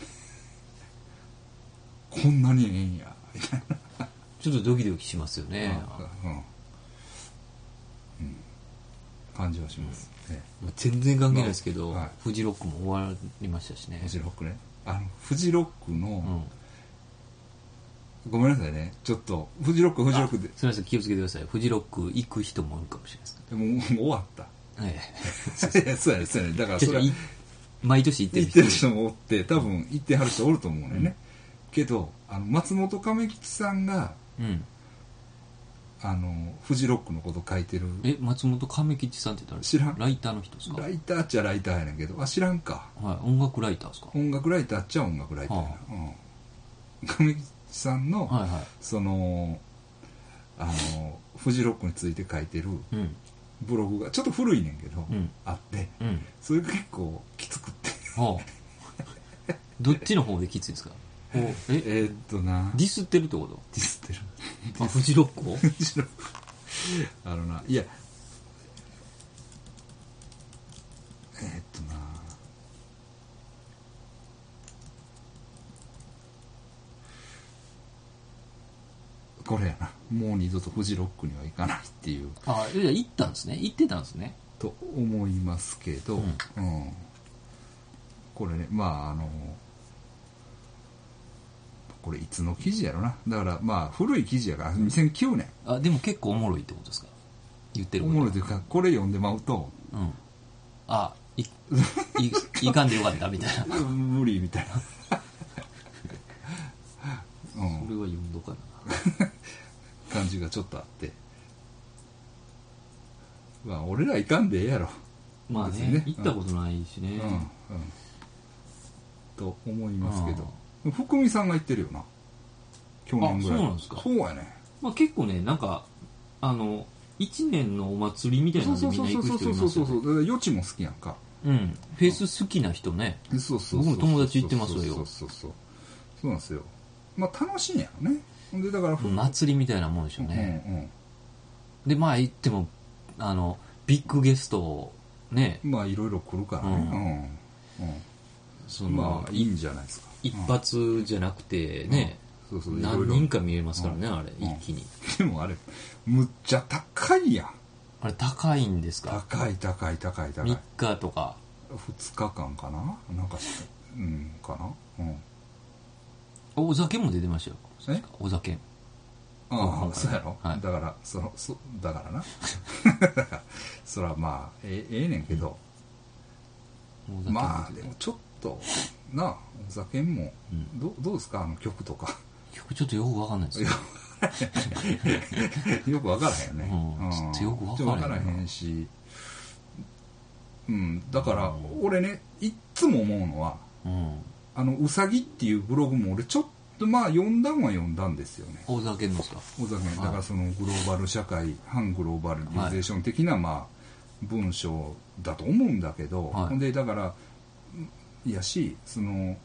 うん、こんなにええんやみたいなちょっとドキドキしますよね。うん、うん感じはします、うん、ね、 全然関係ないですけど、まあ、はい、フジロックも終わりましたしね。 フジロックね、あのフジロックの、うん、ごめんなさいね、ちょっとフジロックフジロックですみません、気をつけてください。フジロック行く人もいるかもしれないです。 でももう終わった、ええそうやねそうやね、だからそれは毎年行ってる人行ってる人もおって、多分行ってはる人おると思うねんね、うん、けどあの松本亀吉さんが、うん、あのフジロックのこと書いてる。 え、松本亀吉さんって誰ですか？知らん。ライターの人ですか？ ライターっちゃライターやねんけど、あ、知らんか。 はい、音楽ライターですか？ 音楽ライターっちゃ音楽ライターやな、はあ、うん、亀吉さんの、はいはい、そのあのフジロックについて書いてるブログがちょっと古いねんけど、うん、あって、うん、それが結構きつくって、はあ、どっちの方できついですか？ ええー、っとなディスってるってこと？ ディスってる。 あ、フジロックを？フジロックあのないやえー、っとなこれやな、もう二度とフジロックには行かないっていう。 あ、いや行ったんですね、行ってたんですねと思いますけど、うん、うん、これね、まああのこれいつの記事やろな、だからまあ古い記事やからにせんきゅうねん。 あ、でも結構おもろいってことですか？言ってることおもろいというか、これ読んでまうと、 うん、あ、いいいかんでよかったみたいな無理みたいな、うん、それは読んどかな感じがちょっとあって、まあ俺らいかんでええやろ、 まあ ね, ね行ったことないしね、うんうん、 と思いますけど、福見さんが言ってるよな、去年ぐらい。 あ、そうなんですか？ そうやね、 まあ、結構ね、なんかあのいちねんのお祭りみたいなのでみんな行く人いますよね。 そうそうそうそうそう、余地も好きやんか。 うんフェス好きな人ね、 そうそうそう、 僕も友達行ってますよ。 そうそうそうそうそうなんですよ。まあ楽しいんやろね。ほんでだから祭りみたいなもんでしょうね、 うんうん、 でまあ行ってもあのビッグゲストね、 まあいろいろ来るからね、うんうん、 そのまあいいんじゃないですか。 一発じゃなくてね、 うん、そうそう何人か見えますからね、うん、あれ一気に。 でもあれむっちゃ高いやん。 あれ高いんですか？ 高い高い高い高い。 みっかとかふつかかんかな、なんかうんかな、うん。 お酒も出てましたよ。 えお酒。 ああそうやろ、はい、だからそのそだからなだからそれはまあえええねんけど、うん、まあでもちょっとなあお酒も、うん、ど, どうですかあの曲とか。 曲ちょっとよくわかんないですよよくわからへんよね、 うん、ちょっとよくわからへん、 わからへんし、うん、だから俺ねいっつも思うのは、うん、あのうさぎっていうブログも俺ちょっとまあ読んだんは読んだんですよね。 大酒ですか？ 大酒、だからそのグローバル社会反グローバリゼーション的なまあ文章だと思うんだけど、はい、でだからいやしその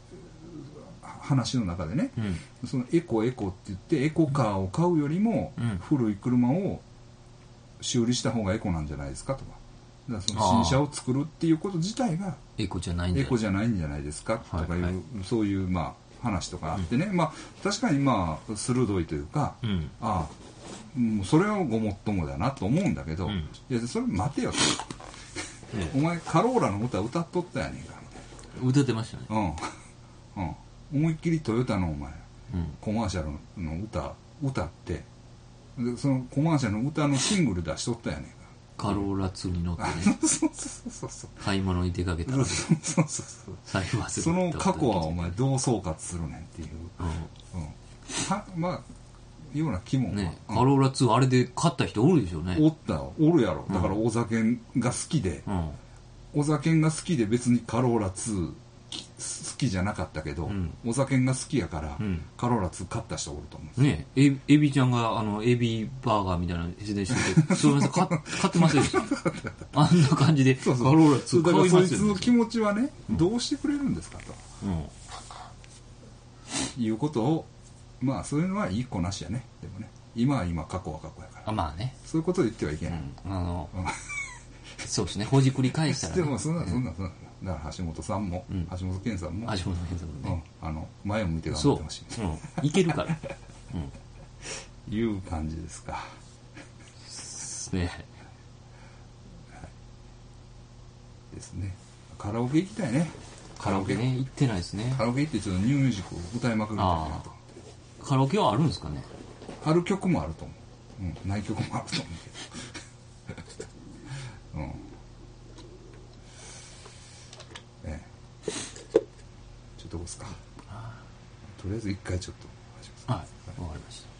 話の中でね、うん、そのエコエコって言ってエコカーを買うよりも古い車を修理した方がエコなんじゃないですかとか、だからその新車を作るっていうこと自体がエコじゃないんじゃないエコじゃないんじゃないですかとかいう、はいはい、そういうまあ話とかあってね、うん、まあ確かにまあ鋭いというか、うん、ああ、うん、それはごもっともだなと思うんだけど、うん、いやそれ待てよと、うん、お前カローラの歌歌っとったやねんかみたいな。 歌ってましたね。 うん、うん、思いっきりトヨタのお前、うん、コマーシャルの歌歌ってでそのコマーシャルの歌のシングル出しとったやねんか。 カローラツに乗ってねそうそうそうそう買い物に出かけたら、ね、 そうそうそうそう財布忘れたその過去はお前どう総括するねんっていう、うんうん、はまあような気も、 ね、カローラツーあれで買った人おるでしょうね。 おったおるやろ。だからお酒が好きで、うん、お酒が好きで別にカローラツー好きじゃなかったけど、うん、お酒が好きやから、うん、カローラツー買った人おると思うんですね。えエビちゃんがあのエビバーガーみたいなの宣伝しててそれ買, 買ってませんでしたあんな感じでそうそうカローラツー買いますよね。 だからそいつの気持ちはね、うん、どうしてくれるんですかと、うん、いうことをまあそういうのはいい子なしやね。でもね今は今過去は過去やから、 あまあねそういうことを言ってはいけない、 うん、あのそうですねほじくり返したら、ね、 でもそんなそんなそんなだから橋本さんも、うん、橋本健さんも橋本健さんもね、 うん、あの前を向いて頑張ってほしい、 そう、うん、いけるから、 うん、いう感じですかね、はい、 ですね。カラオケ行きたいね。 カラオケね行ってないですね。 カラオケ行ってちょっとニューミュージックを歌いまくるみたいなと思って。 カラオケはあるんですかね。 ある曲もあると思う、うん、ない曲もあると思うけどうん、ええ、ちょっとどうですか。とりあえず一回ちょっとはい、わかりました。